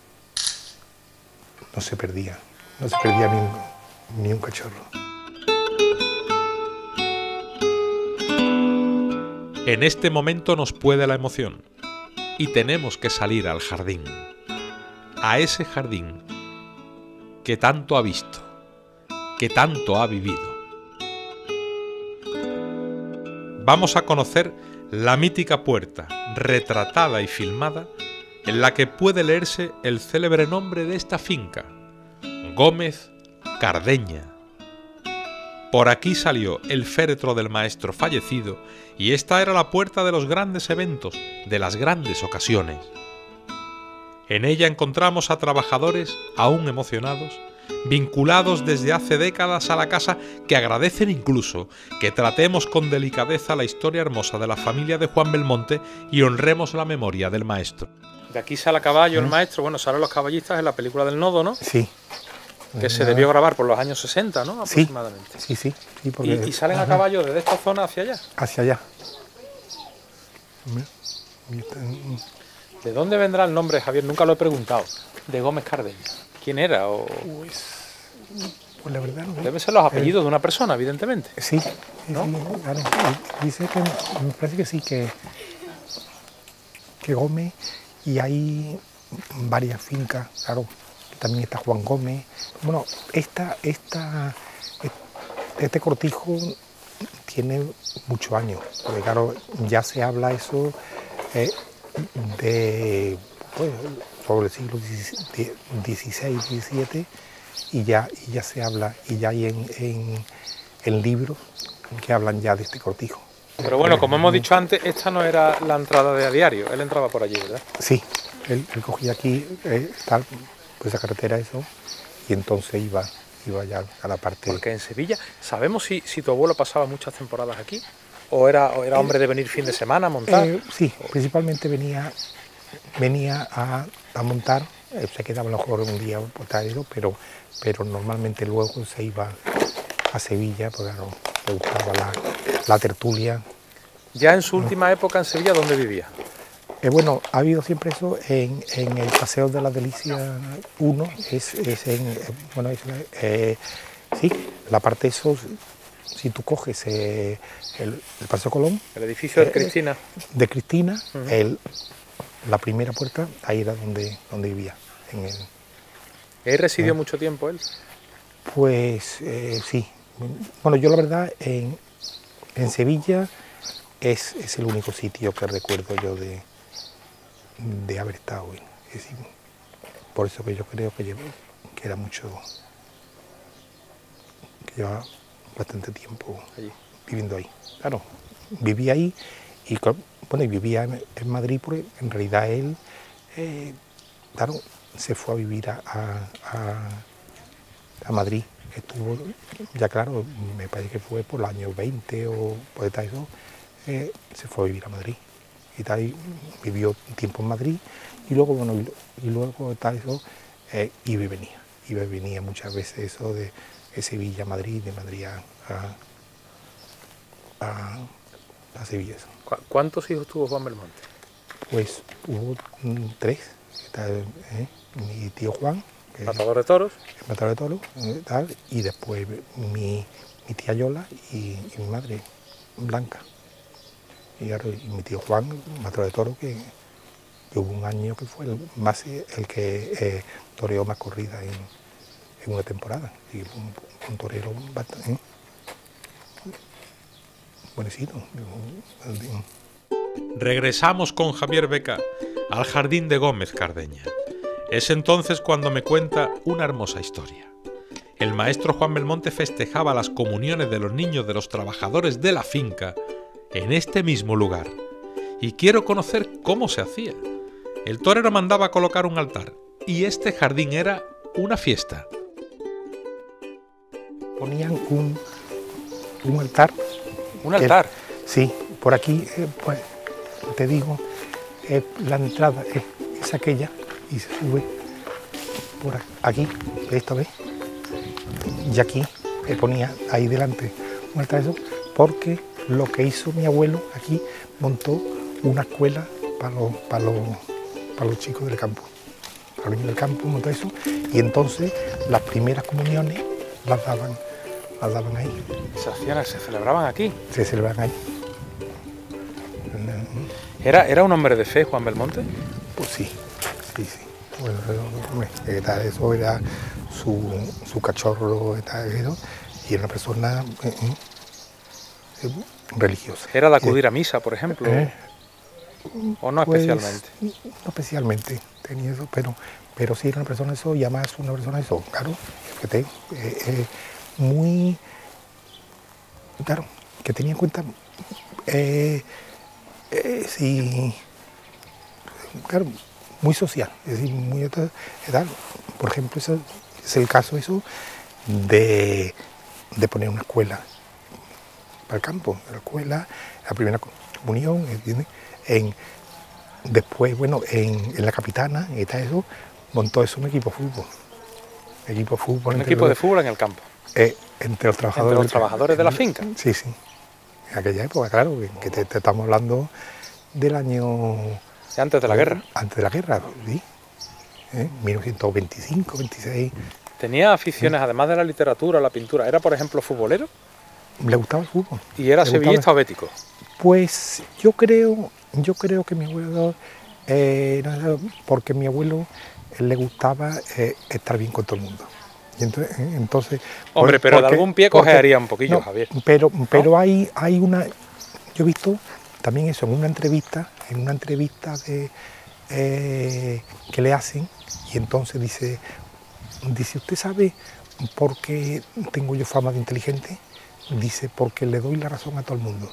no se perdía, no se perdía ni un, ni un Cachorro. En este momento nos puede la emoción y tenemos que salir al jardín, a ese jardín que tanto ha visto, que tanto ha vivido. Vamos a conocer la mítica puerta, retratada y filmada, en la que puede leerse el célebre nombre de esta finca, Gómez Cardeña. Por aquí salió el féretro del maestro fallecido y esta era la puerta de los grandes eventos, de las grandes ocasiones. En ella encontramos a trabajadores aún emocionados, vinculados desde hace décadas a la casa, que agradecen incluso que tratemos con delicadeza la historia hermosa de la familia de Juan Belmonte y honremos la memoria del maestro. De aquí sale a caballo el maestro, bueno, salen los caballistas en la película del Nodo, ¿no? Sí. Que se debió grabar por los años sesenta, ¿no? Aproximadamente. Sí, sí, sí. sí porque, y, y salen a caballo desde esta zona hacia allá. Hacia allá. ¿De dónde vendrá el nombre, Javier? Nunca lo he preguntado. De Gómez Cardeña. ¿Quién era? O... Pues, pues la verdad no sé. Deben ser los apellidos eh, de una persona, evidentemente. Sí, sí, ¿no? sí, claro. Dice que me parece que sí, que, que Gómez, y hay varias fincas, claro, también está Juan Gómez. Bueno, esta, esta, este cortijo tiene muchos años, porque claro, ya se habla eso eh, de, pues, sobre el siglo dieciséis, diecisiete, y ya, y ya se habla, y ya hay en, en, en libros que hablan ya de este cortijo. Pero bueno, como hemos dicho antes, esta no era la entrada de a diario, él entraba por allí, ¿verdad? Sí, él, él cogía aquí, eh, tal, pues esa carretera, eso, y entonces iba, iba ya a la parte... Porque en Sevilla, ¿sabemos si, si tu abuelo pasaba muchas temporadas aquí? ¿O era, o era hombre de venir fin de semana a montar? Eh, sí, principalmente venía, venía a, a montar, eh, se quedaba a lo mejor un día por tal, pero, pero normalmente luego se iba a Sevilla, porque claro, le gustaba la, la tertulia. Ya en su última época en Sevilla, ¿dónde vivía? Eh, bueno, ha habido siempre eso en, en el Paseo de la Delicia uno, es, es en, eh, bueno, es, eh, sí, la parte eso, si tú coges eh, el, el Paseo Colón... El edificio de eh, Cristina. De Cristina, Uh-huh. el, la primera puerta, ahí era donde, donde vivía. En el, ¿Él residió eh, mucho tiempo él? Pues eh, sí. Bueno, yo la verdad, en, en Sevilla es, es el único sitio que recuerdo yo de, de haber estado. Es decir, por eso que yo creo que, llevo, que era mucho, que llevaba bastante tiempo Allí. viviendo ahí. Claro, vivía ahí y, bueno, y vivía en, en Madrid porque en realidad él, eh, claro, se fue a vivir a, a, a Madrid. Estuvo, ya claro, me parece que fue por el año veinte o por tal eso, eh, se fue a vivir a Madrid. Y tal, y vivió un tiempo en Madrid y luego, bueno, y, y luego tal eso, eh, iba y venía. Iba y venía muchas veces eso de, de Sevilla a Madrid, de Madrid a, a, a Sevilla. Eso. ¿Cuántos hijos tuvo Juan Belmonte? Pues hubo mm, tres. Está, eh, mi tío Juan, Matador de toros. El matador de toros, eh, tal, y después mi, mi tía Yola y, y mi madre, Blanca. Y, y mi tío Juan, matador de toros, que, que hubo un año que fue el, más el que eh, toreó más corrida en, en una temporada. Y un, un torero bastante ¿eh? buenecito. Regresamos con Javier Beca al jardín de Gómez Cardeña. Es entonces cuando me cuenta una hermosa historia. El maestro Juan Belmonte festejaba las comuniones de los niños de los trabajadores de la finca en este mismo lugar. Y quiero conocer cómo se hacía. El torero mandaba colocar un altar y este jardín era una fiesta. Ponían un, un altar. ¿Un altar? El, sí, por aquí, eh, pues te digo, eh, la entrada es, es aquella. Y se sube por aquí, esta vez, y aquí le ponía ahí delante un altar eso, porque lo que hizo mi abuelo aquí montó una escuela para los, para los, para los chicos del campo, para los niños del campo montó eso, y entonces las primeras comuniones las daban, las daban ahí. ¿Se hacían, se celebraban aquí? Se celebraban ahí. ¿Era, ¿Era un hombre de fe, Juan Belmonte? Pues sí. Sí, sí. Bueno, eso era su, su cachorro y era una persona eh, eh, religiosa. ¿Era de acudir a misa, por ejemplo? Eh, ¿O no pues, especialmente? No especialmente, tenía eso, pero, pero sí era una persona eso, y además una persona eso, claro, que te, eh, eh, muy, claro, que tenía en cuenta, eh, eh, sí, claro, muy social, es decir, muy tal. Por ejemplo, ese es el caso eso de, de poner una escuela para el campo, la escuela, la primera comunión, ¿entiendes? En, después, bueno, en, en la Capitana, y tal, eso, montó eso un equipo de fútbol. Equipo de fútbol. Un equipo los, de fútbol en el campo. Eh, entre los trabajadores, ¿Entre los trabajadores de la finca? Sí, sí. En aquella época, claro, que, que te, te estamos hablando del año... Antes de la guerra. Antes de la guerra, sí. ¿Eh? mil novecientos veinticinco, veintiséis. ¿Tenía aficiones, ¿sí? Además de la literatura, la pintura? ¿Era, por ejemplo, futbolero? Le gustaba el fútbol. ¿Y era sevillista o bético? Pues yo creo, yo creo que mi abuelo eh, no, porque a mi abuelo le gustaba eh, estar bien con todo el mundo. Y entonces, entonces, Hombre, pero porque, de algún pie cojearía un poquillo, no, Javier. Pero, pero ¿no? hay, hay una... Yo he visto también eso en una entrevista, en una entrevista de, eh, que le hacen, y entonces dice, dice, ¿usted sabe por qué tengo yo fama de inteligente? Dice, porque le doy la razón a todo el mundo.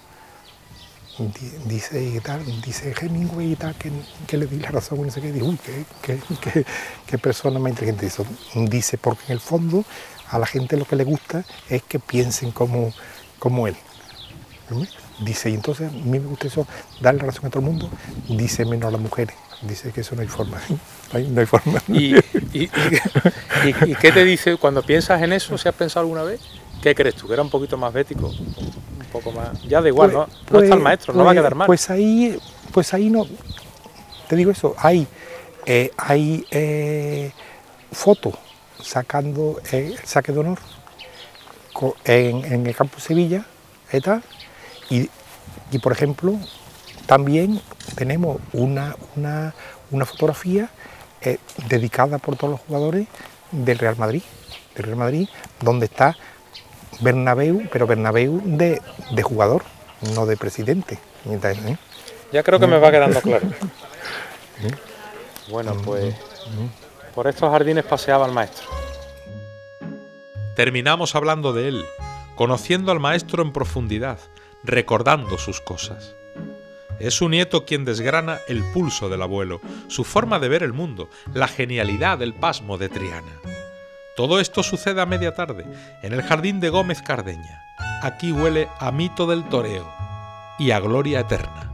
Dice y tal, dice Hemingway y tal, que, que le di la razón, y no sé qué, dice, uy, qué, qué, qué, qué persona más inteligente. Dice, dice, porque en el fondo a la gente lo que le gusta es que piensen como, como él. Dice, y entonces a mí me gusta eso, darle la razón a todo el mundo, dice, menos a las mujeres. Dice que eso no hay forma, no hay, no hay forma. ¿Y, y, y, y, ¿Y qué te dice cuando piensas en eso? ¿Si has pensado alguna vez? ¿Qué crees tú? ¿Que era un poquito más bético? Un poco más... Ya da igual, pues, ¿no? No pues, está el maestro, pues, no va a quedar mal. Pues ahí, pues ahí no... Te digo eso, hay, eh, hay eh, fotos sacando eh, el saque de honor en, en el campo de Sevilla, y tal, y, y por ejemplo, también tenemos una, una, una fotografía eh, dedicada por todos los jugadores del Real Madrid, del Real Madrid, donde está Bernabéu, pero Bernabéu de, de jugador, no de presidente. ¿Eh? Ya creo que me va quedando claro. Bueno, pues por estos jardines paseaba el maestro. Terminamos hablando de él, conociendo al maestro en profundidad, recordando sus cosas. Es su nieto quien desgrana el pulso del abuelo, su forma de ver el mundo, la genialidad del pasmo de Triana. Todo esto sucede a media tarde, en el jardín de Gómez Cardeña. Aquí huele a mito del toreo y a gloria eterna.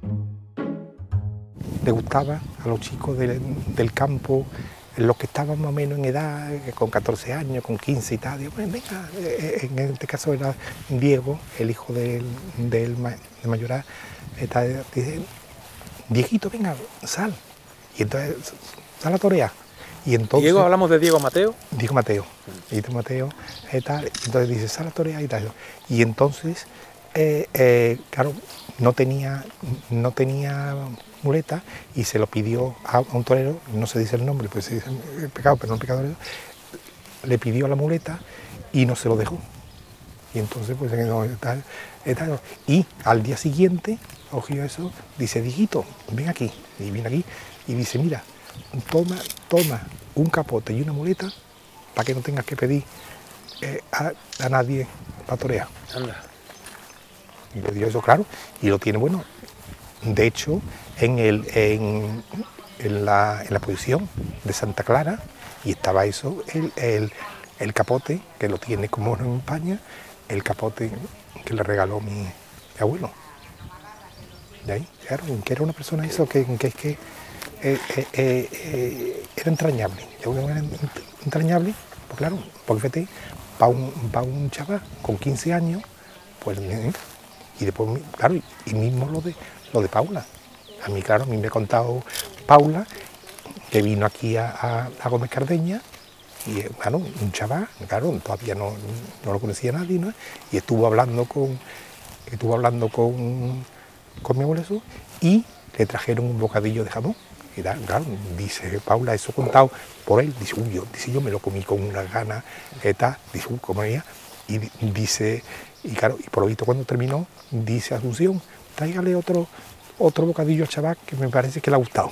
Le gustaba a los chicos del, del campo, los que estaban más o menos en edad, con catorce años, con quince y tal. Digo, bueno, venga, en este caso era Diego, el hijo del, del de Mayoral, dice, Dieguito, venga, sal. Y entonces, sal a torear. Y entonces, Diego, hablamos de Diego Mateo. Diego Mateo, Diego Mateo, y tal. Entonces dice, sal a torear y tal. Y entonces, eh, eh, claro, no tenía, no tenía muleta y se lo pidió a un torero, no se dice el nombre, pues se dice el pecado, pero no el pecador, le pidió la muleta y no se lo dejó. Y entonces, pues, no, tal, tal, y al día siguiente, cogió eso, dice, Dieguito, ven aquí. Y viene aquí y dice, mira, toma, toma un capote y una muleta para que no tengas que pedir eh, a, a nadie para torear. Anda. Y le dio eso, claro, y lo tiene bueno. De hecho, en, el, en, en, la, en la posición de Santa Clara, y estaba eso, el, el, el capote, que lo tiene como en España, el capote que le regaló mi, mi abuelo. De ahí, claro, que era una persona eso que, que es que eh, eh, eh, era entrañable. Era entrañable, pues claro, porque fíjate, para un, pa un chaval con quince años, pues, ¿eh? Y después, claro, y mismo lo de, lo de Paula. A mí, claro, a mí me ha contado Paula, que vino aquí a, a, a Gómez Cardeña, y claro, un chaval, claro, todavía no, no lo conocía nadie, ¿no? Y estuvo hablando con, estuvo hablando con, con mi abuelo eso, y le trajeron un bocadillo de jamón. Y da, claro, dice Paula, eso contado por él, dice, uy, yo, dice, yo me lo comí con unas ganas, eta, dice, uy, ¿cómo era? Y dice, y claro, y por lo visto cuando terminó, dice Asunción, tráigale otro, otro bocadillo al chaval que me parece que le ha gustado.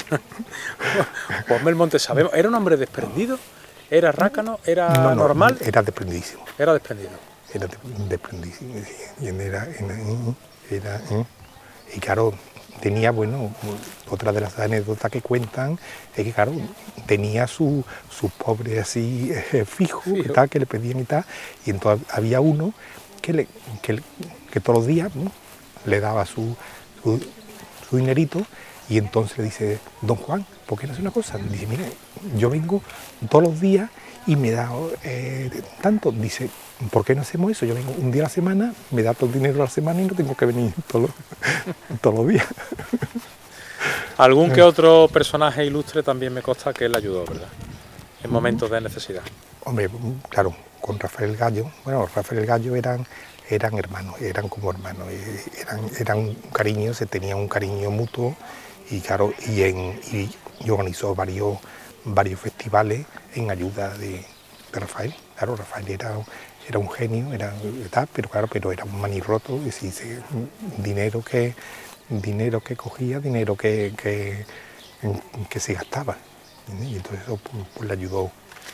Juan Belmonte, sabemos, ¿era un hombre desprendido? ¿Era rácano? ¿Era no, no, normal? Era desprendidísimo. Era desprendido. Era desprendidísimo. Y era, era, era, y claro, tenía, bueno, otra de las anécdotas que cuentan es que, claro, tenía su, su pobre así eh, fijo, fijo. Que, tal, que le pedían y tal, y entonces había uno que, le, que, que todos los días, ¿no?, le daba su, su, su dinerito, y entonces le dice, don Juan, ¿por qué no hace una cosa? Dice, mire, yo vengo todos los días y me da eh, tanto. Dice, ¿por qué no hacemos eso? Yo vengo un día a la semana, me da todo el dinero a la semana y no tengo que venir todos los, todos los días. Algún que otro personaje ilustre también me consta que él ayudó, ¿verdad? En momentos de necesidad. Hombre, claro, con Rafael Gallo, bueno, Rafael Gallo eran, eran hermanos, eran como hermanos, eran, eran un cariño, se tenían un cariño mutuo, y claro, y, en, y, y organizó varios, varios festivales en ayuda de, de Rafael. Claro, Rafael era, era un genio, era, pero claro, pero era un manirroto, es decir, dinero que, dinero que cogía, dinero que, que, que se gastaba, y entonces eso pues, pues, le ayudó.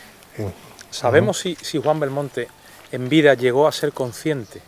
¿Sabemos si, si Juan Belmonte en vida llegó a ser consciente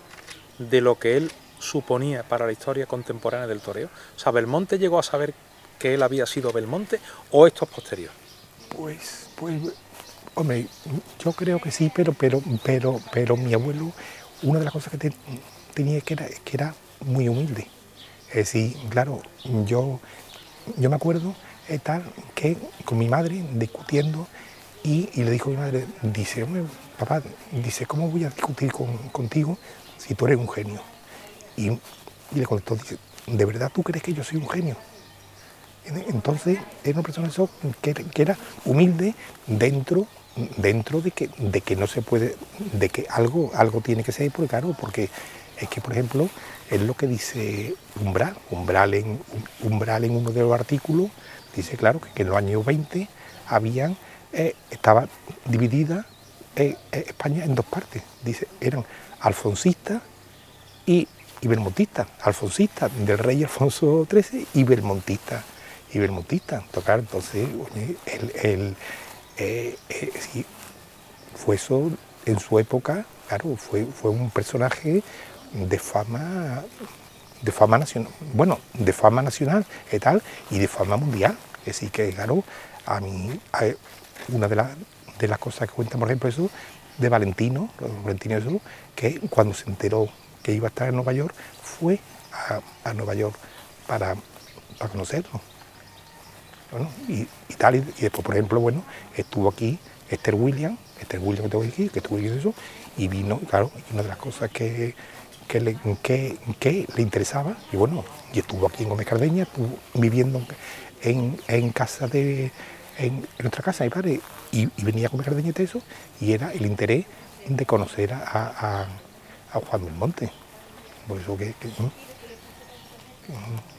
de lo que él suponía para la historia contemporánea del toreo? O sea, ¿Belmonte llegó a saber que él había sido Belmonte o esto es posterior? Pues, pues, hombre, yo creo que sí, pero, pero, pero, pero mi abuelo, una de las cosas que te, tenía que era, que era muy humilde. Es decir, claro, yo, yo me acuerdo eh, tal, que con mi madre discutiendo y, y le dijo a mi madre, dice, hombre, papá, dice, ¿cómo voy a discutir con, contigo si tú eres un genio? Y, y le contestó, dice, ¿de verdad tú crees que yo soy un genio? Entonces era una persona eso, que, que era humilde dentro, dentro de, que, de que no se puede, de que algo, algo tiene que ser, porque claro, porque es que por ejemplo es lo que dice Umbral, Umbral en, Umbral en uno de los artículos, dice claro que, que en los años veinte habían, eh, estaba dividida eh, eh, España en dos partes, dice, eran alfonsistas y, y belmontistas, alfonsistas del rey Alfonso trece y belmontistas. y belmontista, tocar, entonces, oye, él, él eh, eh, sí, fue eso en su época, claro, fue, fue un personaje de fama, de fama nacional, bueno, de fama nacional y tal, y de fama mundial, es decir, que claro, a mí, a, una de, la, de las cosas que cuentan, por ejemplo, eso, de Valentino, Valentino eso, que cuando se enteró que iba a estar en Nueva York, fue a, a Nueva York para, para conocerlo. Bueno, y, y tal, y, y después, por ejemplo, bueno, estuvo aquí Esther Williams, Esther Williams que tengo aquí, que estuvo aquí eso, y vino, claro, y una de las cosas que, que, le, que, que le interesaba, y bueno, y estuvo aquí en Gómez Cardeña, estuvo viviendo en, en casa de, en, en nuestra casa, mi padre, y, y venía a Gómez Cardeña y eso, y era el interés de conocer a, a, a Juan Belmonte, por eso que, que, que,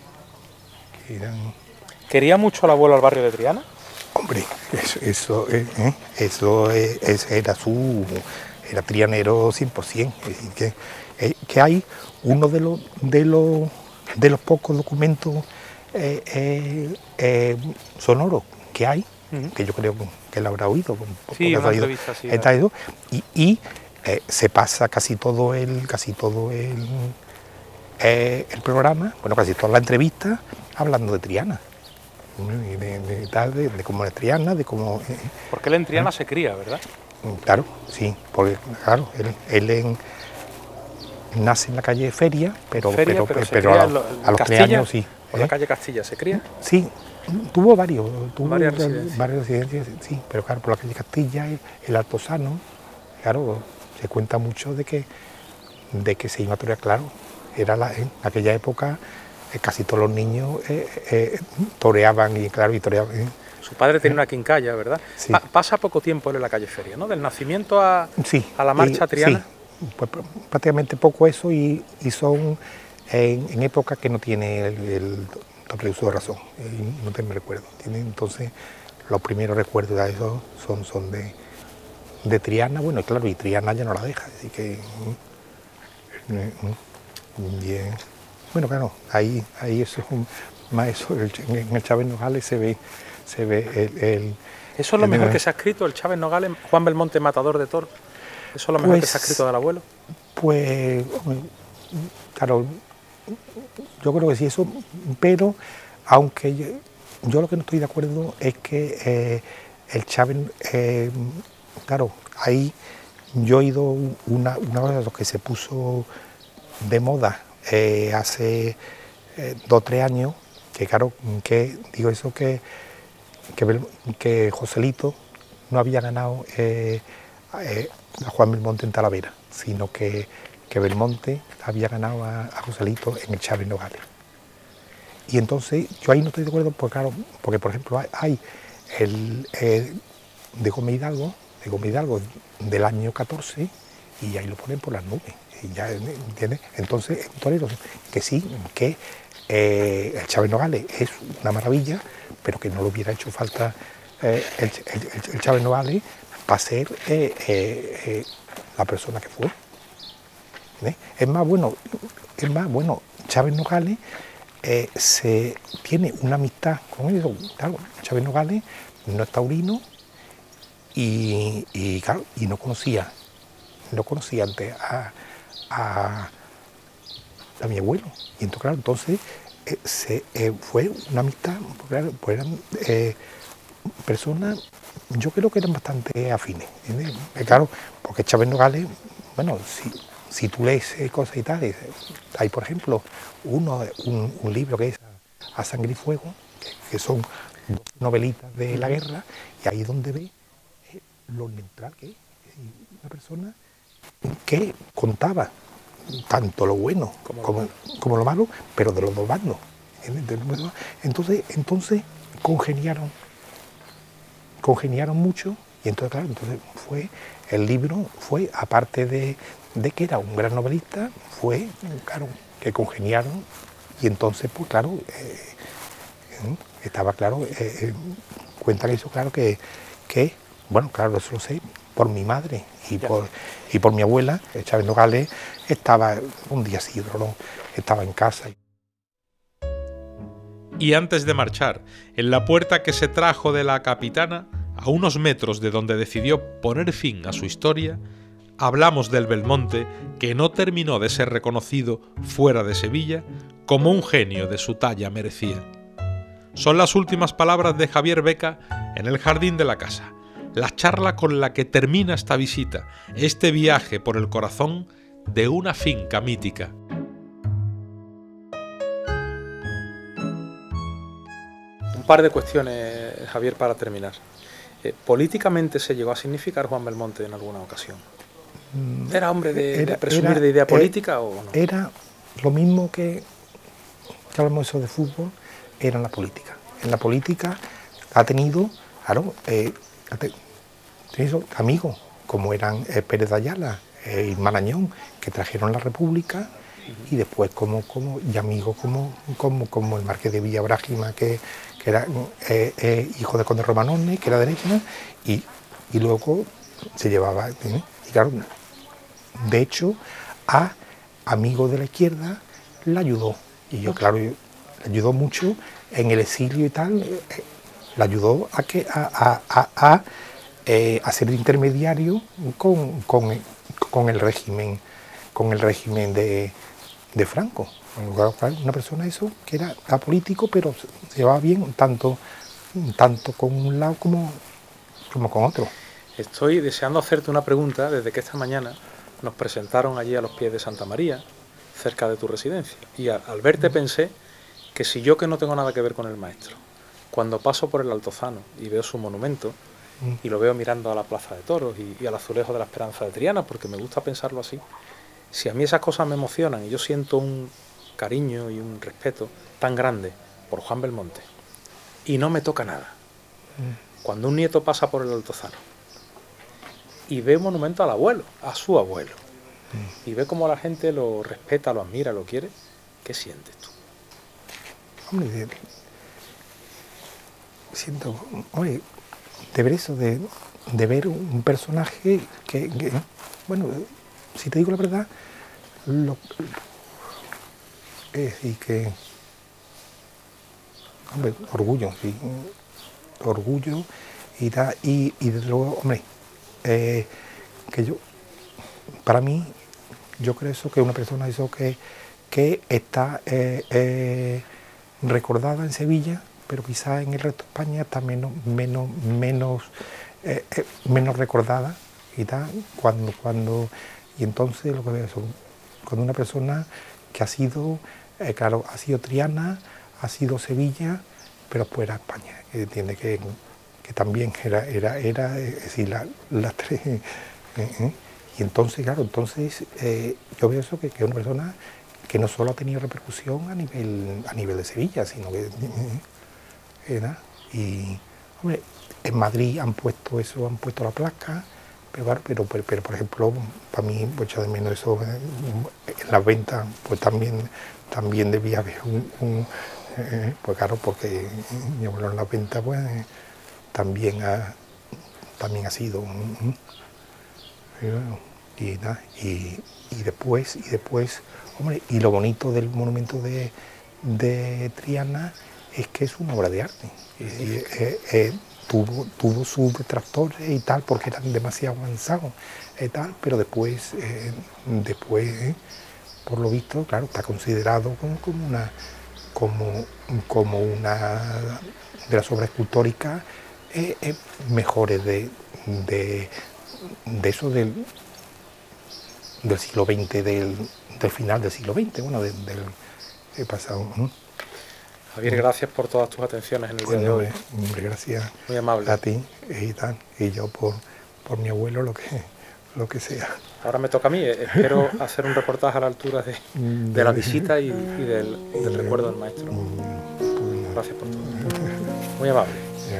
que eran... ¿Quería mucho al abuelo al barrio de Triana? Hombre, eso, eso, eh, eh, eso eh, es, era su, era trianero cien por ciento, es decir, que, eh, que hay uno de los, de los, de los pocos documentos eh, eh, eh, sonoros que hay, uh-huh. que yo creo que él habrá oído, sí, una oído, entrevista, sí, está ido, y, y eh, se pasa casi todo el, casi todo el, eh, el programa, bueno, casi toda la entrevista hablando de Triana. De, de, de, de, de cómo es Triana, de cómo... Eh, Porque él en Triana ¿eh? se cría, ¿verdad? Claro, sí, porque claro, él, él en, nace en la calle Feria, pero, Feria, pero, pero, pero a, lo, a los tres años sí. ¿En ¿eh? la calle Castilla se cría? Sí, tuvo varios, tuvo varias residencias. varias residencias, sí, pero claro, por la calle Castilla, el, el Altozano, claro, se cuenta mucho de que, de que se iba a torear, claro, era la, en aquella época... casi todos los niños eh, eh, toreaban y claro, y toreaban. Eh. Su padre tenía una quincalla, ¿verdad? Sí. Pa pasa poco tiempo él en la calle Feria, ¿no? Del nacimiento a, sí. a la marcha y, triana. Sí. Pues prácticamente poco eso y, y son en, en época que no tiene el, el doble uso de razón, eh, no te me recuerdo. ¿Entiendes? Entonces, los primeros recuerdos de eso son, son de, de Triana, bueno, claro, y Triana ya no la deja, así que... Eh, bien. Bueno, claro, ahí, ahí eso es un más eso, el, en el Chávez Nogales se ve, se ve el, el ¿Eso es lo el, mejor el, que se ha escrito, el Chávez Nogales, Juan Belmonte, matador de toros? ¿Eso es lo mejor pues, que se ha escrito del abuelo? Pues, claro, yo creo que sí eso, pero aunque yo, yo lo que no estoy de acuerdo es que eh, el Chávez, eh, claro, ahí yo he oído una, una cosa de lo que se puso de moda Eh, hace eh, dos o tres años, que claro, que digo eso que, que, que Joselito no había ganado eh, eh, a Juan Belmonte en Talavera, sino que, que Belmonte había ganado a, a Joselito en el Chávez Nogales. Y entonces yo ahí no estoy de acuerdo, porque claro, porque por ejemplo hay, hay el eh, de Gómez Hidalgo, de Gómez Hidalgo del año catorce, y ahí lo ponen por las nubes. Y ya, ¿entiendes? Entonces, un torero que sí, que, eh, el Chávez Nogales es una maravilla, pero que no le hubiera hecho falta eh, el, el, el Chávez Nogales para ser eh, eh, eh, la persona que fue. ¿Eh? Es más bueno, es más bueno, Chávez Nogales eh, se tiene una amistad con él. Claro, Chávez Nogales no es taurino y, y, claro, y no conocía, no conocía antes a, a, a mi abuelo. Y entonces, claro, entonces eh, se, eh, fue una amistad, claro, pues eran eh, personas, yo creo que eran bastante afines. ¿Entiendes? Eh, claro, porque Chávez Nogales, bueno, si, si tú lees eh, cosas y tal, hay por ejemplo uno, un, un libro que es A Sangre y Fuego, que, que son dos novelitas de la guerra, y ahí es donde ve eh, lo neutral que es. Una persona que contaba tanto lo bueno como, como, como lo malo, pero de los dos bandos. Entonces, entonces congeniaron, congeniaron mucho, y entonces, claro, entonces fue, el libro fue, aparte de, de que era un gran novelista, fue, claro, que congeniaron, y entonces, pues claro, eh, estaba claro, eh, eh, cuentan eso, claro, que, que, bueno, claro, eso lo sé por mi madre y por, y por mi abuela. Chávez Nogales estaba un día sí, otro no, estaba en casa. Y antes de marchar, en la puerta que se trajo de la Capitana, a unos metros de donde decidió poner fin a su historia, hablamos del Belmonte, que no terminó de ser reconocido fuera de Sevilla como un genio de su talla merecía. Son las últimas palabras de Javier Beca en el jardín de la casa, la charla con la que termina esta visita, este viaje por el corazón de una finca mítica. Un par de cuestiones, Javier, para terminar. Eh, ¿Políticamente se llegó a significar Juan Belmonte en alguna ocasión? ¿Era hombre de, era, de presumir era, de idea política era, o no? Era lo mismo que, que hablamos eso de fútbol, era en la política. En la política ha tenido, claro, eh, ha tenido amigos como eran eh, Pérez de Ayala eh, y Marañón, que trajeron la República, uh-huh. Y después como, como y amigos como, como, como el Marqués de Villabrágima, que, que era eh, eh, hijo de Conde Romanone, que era derecha, y, y luego se llevaba, ¿eh? Y claro, de hecho, a amigos de la izquierda le ayudó, y yo, claro, le ayudó mucho en el exilio y tal, eh, le ayudó a, que, a, a, a, a, eh, a ser intermediario con, con, con el régimen, con el régimen de, de Franco. Una persona eso que era apolítico, pero se llevaba bien tanto, tanto con un lado como, como con otro. Estoy deseando hacerte una pregunta desde que esta mañana nos presentaron allí a los pies de Santa María, cerca de tu residencia. Y al, al verte pensé que si yo, que no tengo nada que ver con el maestro, cuando paso por el Altozano y veo su monumento, mm. y lo veo mirando a la Plaza de Toros y, y al azulejo de la Esperanza de Triana, porque me gusta pensarlo así, si a mí esas cosas me emocionan y yo siento un cariño y un respeto tan grande por Juan Belmonte, y no me toca nada, mm. cuando un nieto pasa por el Altozano y ve un monumento al abuelo, a su abuelo, mm. y ve cómo la gente lo respeta, lo admira, lo quiere, ¿qué sientes tú? Hombre, siento, oye, de ver eso, de, de ver un personaje que, que, bueno, si te digo la verdad, lo, es decir, que, hombre, orgullo, sí, orgullo, y, da, y, y desde luego, hombre, eh, que yo, para mí, yo creo eso que una persona eso que, que está eh, eh, recordada en Sevilla, pero quizás en el resto de España está menos, menos, menos, eh, eh, menos recordada y tal, cuando, cuando, y entonces lo que veo son, cuando una persona que ha sido, eh, claro, ha sido Triana, ha sido Sevilla, pero fuera España, entiende que, que también era, era, era, es decir, las la tres, eh, eh, y entonces, claro, entonces eh, yo veo eso que es una persona que no solo ha tenido repercusión a nivel, a nivel de Sevilla, sino que, ¿verdad? Y, hombre, en Madrid han puesto eso, han puesto la placa, Pero, claro, pero, pero, pero, por ejemplo, para mí, pues echa de menos eso, eh, en las ventas, pues también, también debía haber un, un eh, pues claro, porque mi abuelo en las ventas, pues eh, también ha, también ha sido, un, y, bueno, y, nada, y, y después, y después, hombre, y lo bonito del monumento de, de Triana es que es una obra de arte. Y, eh, eh, tuvo, tuvo sus detractores y tal, porque eran demasiado avanzados y tal, pero después, eh, después eh, por lo visto, claro, está considerado como, como, una, como, como una de las obras escultóricas eh, eh, mejores de, de, de eso del, del siglo veinte, del, del final del siglo veinte, bueno, del, del pasado. ¿no? Javier, gracias por todas tus atenciones en el Pues día no, de hoy. Hombre, gracias Muy amable. a ti y tal, y yo por, por mi abuelo, lo que, lo que sea. Ahora me toca a mí. Espero hacer un reportaje a la altura de, de la visita y, y del, del recuerdo del maestro. Gracias por todo. Muy amable.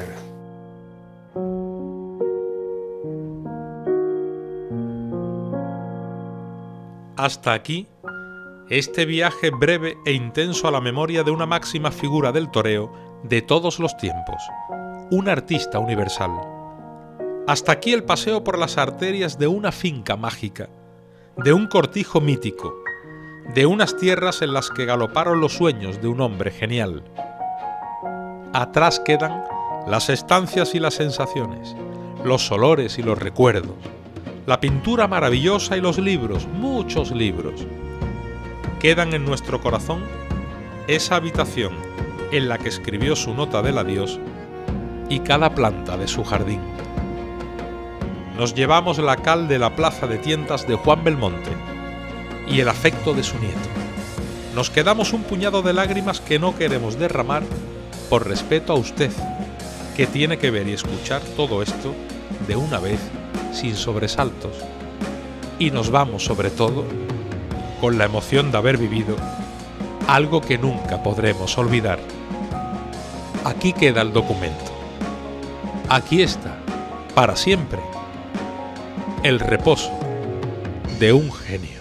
Hasta aquí este viaje breve e intenso a la memoria de una máxima figura del toreo de todos los tiempos, un artista universal. Hasta aquí el paseo por las arterias de una finca mágica, de un cortijo mítico, de unas tierras en las que galoparon los sueños de un hombre genial. Atrás quedan las estancias y las sensaciones, los olores y los recuerdos, la pintura maravillosa y los libros, muchos libros. Quedan en nuestro corazón esa habitación en la que escribió su nota del adiós y cada planta de su jardín. Nos llevamos la cal de la plaza de tientas de Juan Belmonte y el afecto de su nieto. Nos quedamos un puñado de lágrimas que no queremos derramar por respeto a usted, que tiene que ver y escuchar todo esto de una vez sin sobresaltos. Y nos vamos sobre todo con la emoción de haber vivido algo que nunca podremos olvidar. Aquí queda el documento. Aquí está, para siempre, el reposo de un genio.